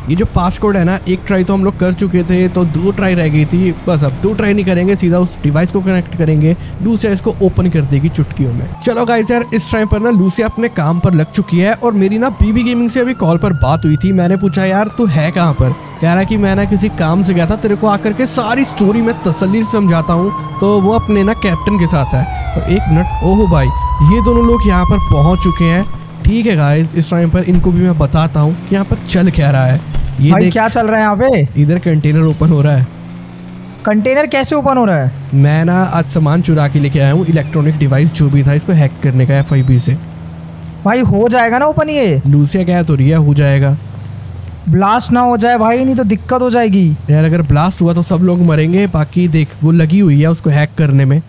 ये जो पासकोड है ना, एक ट्राई तो हम लोग कर चुके थे, तो दो ट्राई रह गई थी। बस अब दो ट्राई नहीं करेंगे, सीधा उस डिवाइस को कनेक्ट करेंगे, लूसिया इसको ओपन कर देगी चुटकियों में। चलो गाइस यार, इस टाइम पर ना लूसिया अपने काम पर लग चुकी है और मेरी ना बीबी गेमिंग से अभी कॉल पर बात हुई थी। मैंने पूछा यार तू है कहाँ पर, कह रहा कि मैं ना किसी काम से गया था, तेरे को आकर के सारी स्टोरी में तसल्ली से समझाता हूँ। तो वो अपने ना कैप्टन के साथ है। और एक मिनट, ओहो भाई ये दोनों लोग यहाँ पर पहुँच चुके हैं। ठीक है गाइस, इस टाइम पर इनको भी मैं बताता हूँ कि यहाँ पर चल क्या रहा है। ये भाई देख, क्या चल रहा है यहाँ पे? इधर कंटेनर ओपन हो रहा है। कंटेनर कैसे ओपन हो रहा है? मैं ना आज सामान चुरा के लेके आया हूँ, इलेक्ट्रॉनिक डिवाइस जो भी था इसको हैक करने का एफ आई बी से। भाई हो जाएगा ना ओपन? ये लूसिया कह तो रही है हो जाएगा। ब्लास्ट ना हो जाए भाई, नहीं तो दिक्कत हो जाएगी यार। अगर ब्लास्ट हुआ तो सब लोग मरेंगे, बाकी देख वो लगी हुई है उसको हैक करने में।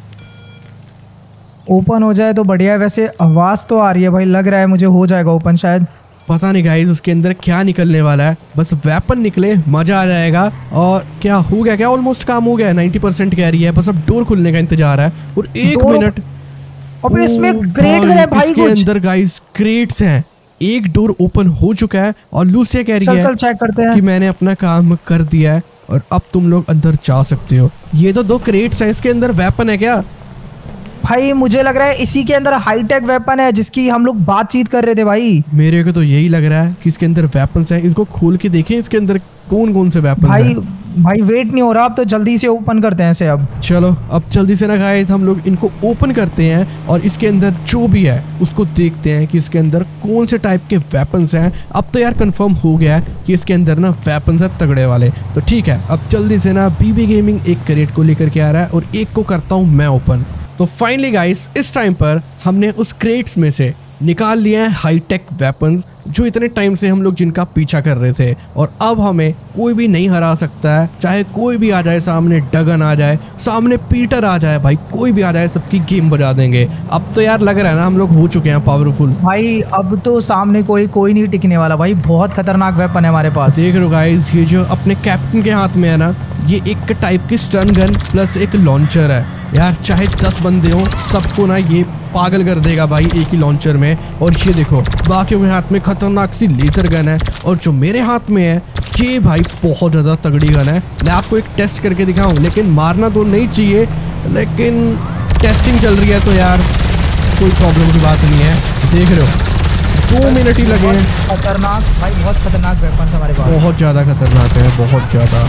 ओपन हो जाए तो बढ़िया है। वैसे आवाज तो आ रही है भाई, लग रहा है मुझे हो जाएगा ओपन शायद। पता नहीं गाइस उसके अंदर क्या निकलने वाला है, बस वेपन निकले मजा आ जाएगा। और क्या हो गया, क्या ऑलमोस्ट काम हो गया, नाइन्टी परसेंट कह रही है, बस अब डोर खुलने का इंतजार है। और एक मिनट, अबे इसमें क्रेट है भाई, इसके अंदर गाइस क्रेट्स हैं। एक डोर ओपन हो चुका है और लूसिया कह रही चल, है चल चेक करते हैं कि मैंने अपना काम कर दिया है और अब तुम लोग अंदर जा सकते हो। ये तो दो क्रेट्स हैं, इसके अंदर वेपन है क्या? भाई मुझे लग रहा है इसी के अंदर हाईटेक वेपन है जिसकी हम लोग बातचीत कर रहे थे भाई। मेरे को तो यही लग रहा है कि इसके अंदर वेपन्स हैं। इनको खोल के देखें इसके अंदर कौन कौन से वेपन्स भाई हैं। भाई वेट नहीं हो रहा, अब तो जल्दी से ओपन करते हैं इसे। अब चलो अब जल्दी से ना गाइस हम लोग इनको ओपन करते हैं और इसके अंदर जो भी है उसको देखते हैं कि इसके अंदर कौन से टाइप के वेपन्स हैं। अब तो यार कंफर्म हो गया है कि इसके अंदर ना वेपन्स है तगड़े वाले। तो ठीक है, अब जल्दी से ना बीबी गेमिंग एक क्रेट को लेकर के आ रहा है और एक को करता हूँ मैं ओपन। तो फाइनली गाइस इस टाइम पर हमने उस क्रेट्स में से निकाल लिया है हाईटेक वेपन्स जो इतने टाइम से हम लोग जिनका पीछा कर रहे थे। और अब हमें कोई भी नहीं हरा सकता है, चाहे कोई भी आ जाए सामने, डगन आ जाए सामने, पीटर आ जाए, भाई कोई भी आ जाए, सबकी गेम बजा देंगे। अब तो यार लग रहा है ना हम लोग हो चुके हैं पावरफुल भाई। अब तो सामने कोई कोई नहीं टिकने वाला भाई, बहुत खतरनाक वेपन है हमारे पास। देख रहे हो गाइस, ये जो अपने कैप्टन के हाथ में है ना, ये एक टाइप की स्टन गन प्लस एक लॉन्चर है। यार चाहे दस बंदे हो सबको ना ये पागल कर देगा भाई एक ही लॉन्चर में। और ये देखो बाकियों के हाथ में खतरनाक सी लेजर गन है और जो मेरे हाथ में है ये भाई बहुत ज़्यादा तगड़ी गन है। मैं आपको एक टेस्ट करके दिखाऊं, लेकिन मारना तो नहीं चाहिए, लेकिन टेस्टिंग चल रही है तो यार कोई प्रॉब्लम की बात नहीं है। देख रहे हो दो मिनट ही लगे हैं। खतरनाक भाई, बहुत खतरनाक वेपन हमारे पास, बहुत ज़्यादा खतरनाक है, बहुत ज़्यादा।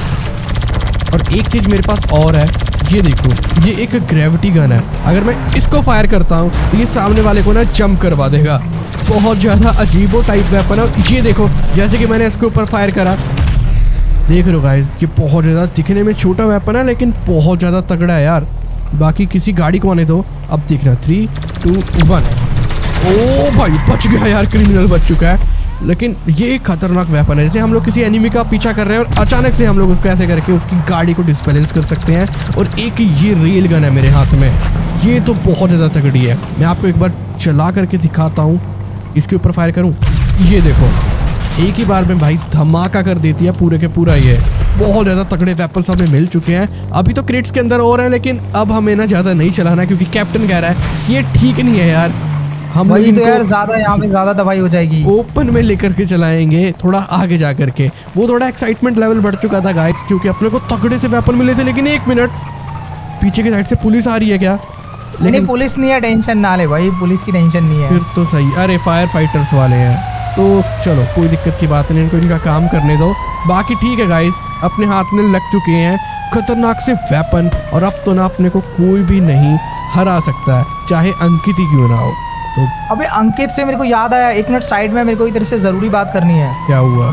और एक चीज़ मेरे पास और है, ये देखो ये एक ग्रेविटी गन है। अगर मैं इसको फायर करता हूँ तो ये सामने वाले को ना जंप करवा देगा। बहुत ज़्यादा अजीबो टाइप वेपन है। ये देखो जैसे कि मैंने इसके ऊपर फायर करा, देख रहे हो गाइस ये बहुत ज़्यादा दिखने में छोटा वेपन है लेकिन बहुत ज़्यादा तगड़ा है यार। बाकी किसी गाड़ी को आने दो। अब देखना थ्री टू वन। ओ भाई बच गया यार, क्रिमिनल बच चुका है। लेकिन ये खतरनाक वेपन है। जैसे हम लोग किसी एनिमी का पीछा कर रहे हैं और अचानक से हम लोग उसको ऐसे करके उसकी गाड़ी को डिस्बैलेंस कर सकते हैं। और एक ये रेल गन है मेरे हाथ में, ये तो बहुत ज़्यादा तगड़ी है। मैं आपको एक बार चला करके दिखाता हूँ। इसके ऊपर फायर करूँ, ये देखो एक ही बार में भाई धमाका कर देती है पूरे के पूरा। ये बहुत ज़्यादा तगड़े वेपन्स हमें मिल चुके हैं। अभी तो क्रेट्स के अंदर और हैं, लेकिन अब हमें ना ज़्यादा नहीं चलाना क्योंकि कैप्टन कह रहा है ये ठीक नहीं है यार। हम लोग तो यार ज्यादा यहाँ पे ज्यादा दवाई हो जाएगी। ओपन में लेकर के चलाएंगे थोड़ा आगे जा करके। वो थोड़ा एक्साइटमेंट लेवल बढ़ चुका था गाइस क्योंकि अपने को तगड़े से वेपन मिले थे। लेकिन एक मिनट, पीछे की साइड से पुलिस आ रही है क्या? लेकिन पुलिस नहीं है, टेंशन ना ले भाई, पुलिस की टेंशन नहीं है। फिर तो सही। अरे फायर फाइटर्स वाले हैं तो चलो कोई दिक्कत की बात नहीं, इनको इनका काम करने दो। बाकी ठीक है गाइस, अपने हाथ में लग चुके हैं खतरनाक से वेपन और अब तो ना अपने को कोई भी नहीं हरा सकता है, चाहे अंकित ही क्यों ना हो। तो अबे अंकित से मेरे को याद आया, एक मिनट साइड में, मेरे को इधर से जरूरी बात करनी है। क्या हुआ?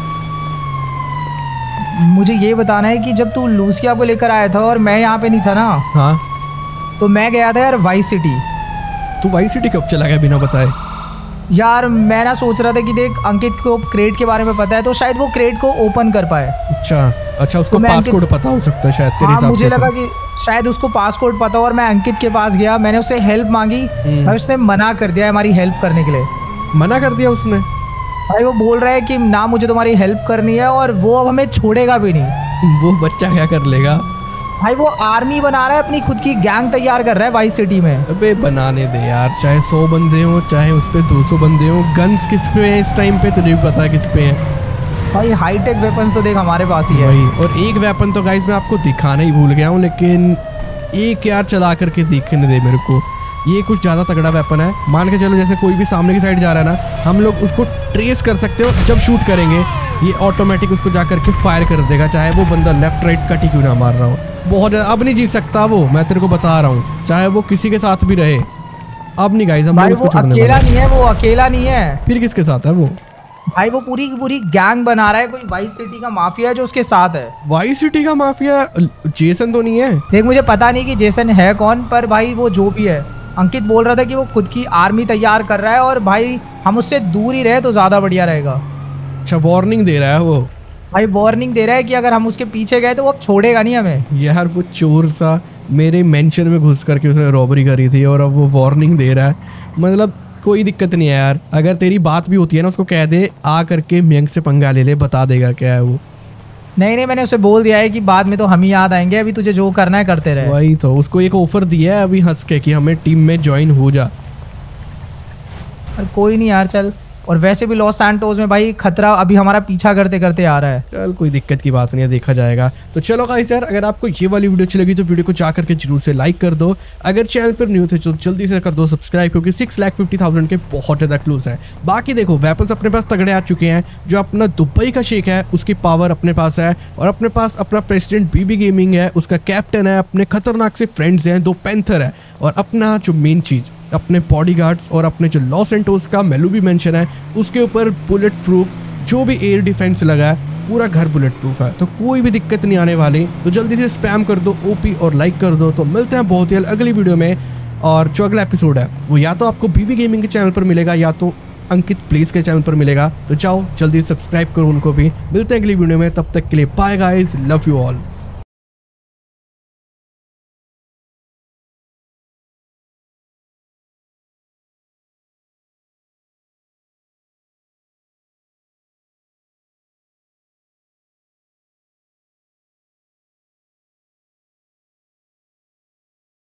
मुझे ये बताना है कि जब तू लूसिया को लेकर आया था और मैं यहाँ पे नहीं था ना, हाँ तो मैं गया था यार वाइस सिटी। तू वाइस सिटी कब चला गया बिना बताए? यार मैं ना सोच रहा था कि देख अंकित को क्रेट के बारे में पता है तो शायद वो क्रेट को ओपन कर पाए। अच्छा अच्छा, उसको तो पासकोड पता हो सकता है शायद तेरे हाँ, हिसाब से। मुझे लगा कि शायद उसको पासकोड पता हो और मैं अंकित के पास गया, मैंने उससे हेल्प मांगी भाई, उसने मना कर दिया हमारी हेल्प करने के लिए। मना कर दिया उसने? भाई वो बोल रहा है कि ना मुझे तुम्हारी हेल्प करनी है और वो अब हमें छोड़ेगा भी नहीं। वो बच्चा क्या कर लेगा भाई? वो आर्मी बना रहा है, अपनी खुद की गैंग तैयार कर रहा है वाइस सिटी में। अबे बनाने दे यार, चाहे सौ बंदे हो चाहे उस पे दो सौ बंदे हो। गन्स किस पे है इस टाइम पे तुझे भी पता है किस पे है। भाई हाईटेक वेपन्स तो देख हमारे पास ही है वही। और एक वेपन तो गाइस मैं आपको दिखाना ही भूल गया हूँ, लेकिन एक यार चला करके दिखने दे मेरे को। ये कुछ ज़्यादा तगड़ा वेपन है। मान के चलो जैसे कोई भी सामने की साइड जा रहा है ना, हम लोग उसको ट्रेस कर सकते हो। जब शूट करेंगे ये ऑटोमेटिक उसको जा करके फायर कर देगा, चाहे वो बंदा लेफ्ट राइट कट ही क्यों ना मार रहा हो। बहुत अब नहीं जीत सकता वो, मैं तेरे को बता रहा हूँ, चाहे वो किसी के साथ भी रहे। अब नहीं गाइस, हम लोग उसको छोड़ने वाले। अकेला नहीं है वो, अकेला नहीं है। फिर किसके साथ है वो? भाई वो पूरी की पूरी गैंग बना रहा है, कोई वाइस सिटी का माफिया है जो उसके साथ है। वाइस सिटी का माफिया? जेसन तो नहीं है? देख मुझे पता नहीं कि जेसन है कौन, पर भाई वो जो भी है, अंकित बोल रहा था कि वो खुद की आर्मी तैयार कर रहा है और भाई हम उससे दूर ही रहे तो ज्यादा बढ़िया रहेगा। अच्छा, वार्निंग दे रहा है वो? भाई वार्निंग दे रहा है कि अगर हम उसके पीछे गए तो वो अब छोड़ेगा नहीं हमें। यार वो चोर सा मेरे मेंशन में घुस करके उसने रॉबरी करी थी और अब वो वार्निंग दे रहा है। मतलब कोई दिक्कत नहीं है यार, अगर तेरी बात भी होती है ना उसको कह दे आ करके मयंक से पंगा ले ले, बता देगा क्या है वो। नहीं नहीं, मैंने उसे बोल दिया है कि बाद में तो हम ही याद आएंगे, अभी तुझे जो करना है करते रहे। वही तो, उसको एक ऑफर दिया है अभी हंस के कि हमें टीम में ज्वाइन हो जा। कोई नहीं यार, चल। और वैसे भी लॉस सैंटोस में भाई खतरा अभी हमारा पीछा करते करते आ रहा है। चल कोई दिक्कत की बात नहीं है, देखा जाएगा। तो चलो गाइस यार, अगर आपको ये वाली वीडियो अच्छी लगी तो वीडियो को जा करके जरूर से लाइक कर दो। अगर चैनल पर न्यू थे तो जल्दी से कर दो सब्सक्राइब, क्योंकि सिक्स लाख फिफ्टी थाउजेंड के बहुत ज़्यादा क्लोज हैं। बाकी देखो वेपन्स अपने पास तगड़े आ चुके हैं। जो अपना दुबई का शेख है उसकी पावर अपने पास है, और अपने पास अपना प्रेसिडेंट बीबी गेमिंग है, उसका कैप्टन है, अपने खतरनाक से फ्रेंड्स हैं, दो पैंथर है, और अपना जो मेन चीज़ अपने बॉडीगार्ड्स और अपने जो लॉस सैंटोस का मेलू भी मेंशन है उसके ऊपर बुलेट प्रूफ जो भी एयर डिफेंस लगा है, पूरा घर बुलेट प्रूफ है, तो कोई भी दिक्कत नहीं आने वाली। तो जल्दी से स्पैम कर दो ओपी और लाइक कर दो। तो मिलते हैं बहुत ही अगली वीडियो में, और जो अगला एपिसोड है वो या तो आपको बीबी गेमिंग के चैनल पर मिलेगा या तो अंकित प्लीज के चैनल पर मिलेगा। तो जाओ जल्दी सब्सक्राइब करो उनको भी। मिलते हैं अगली वीडियो में, तब तक के लिए bye guys, love you all.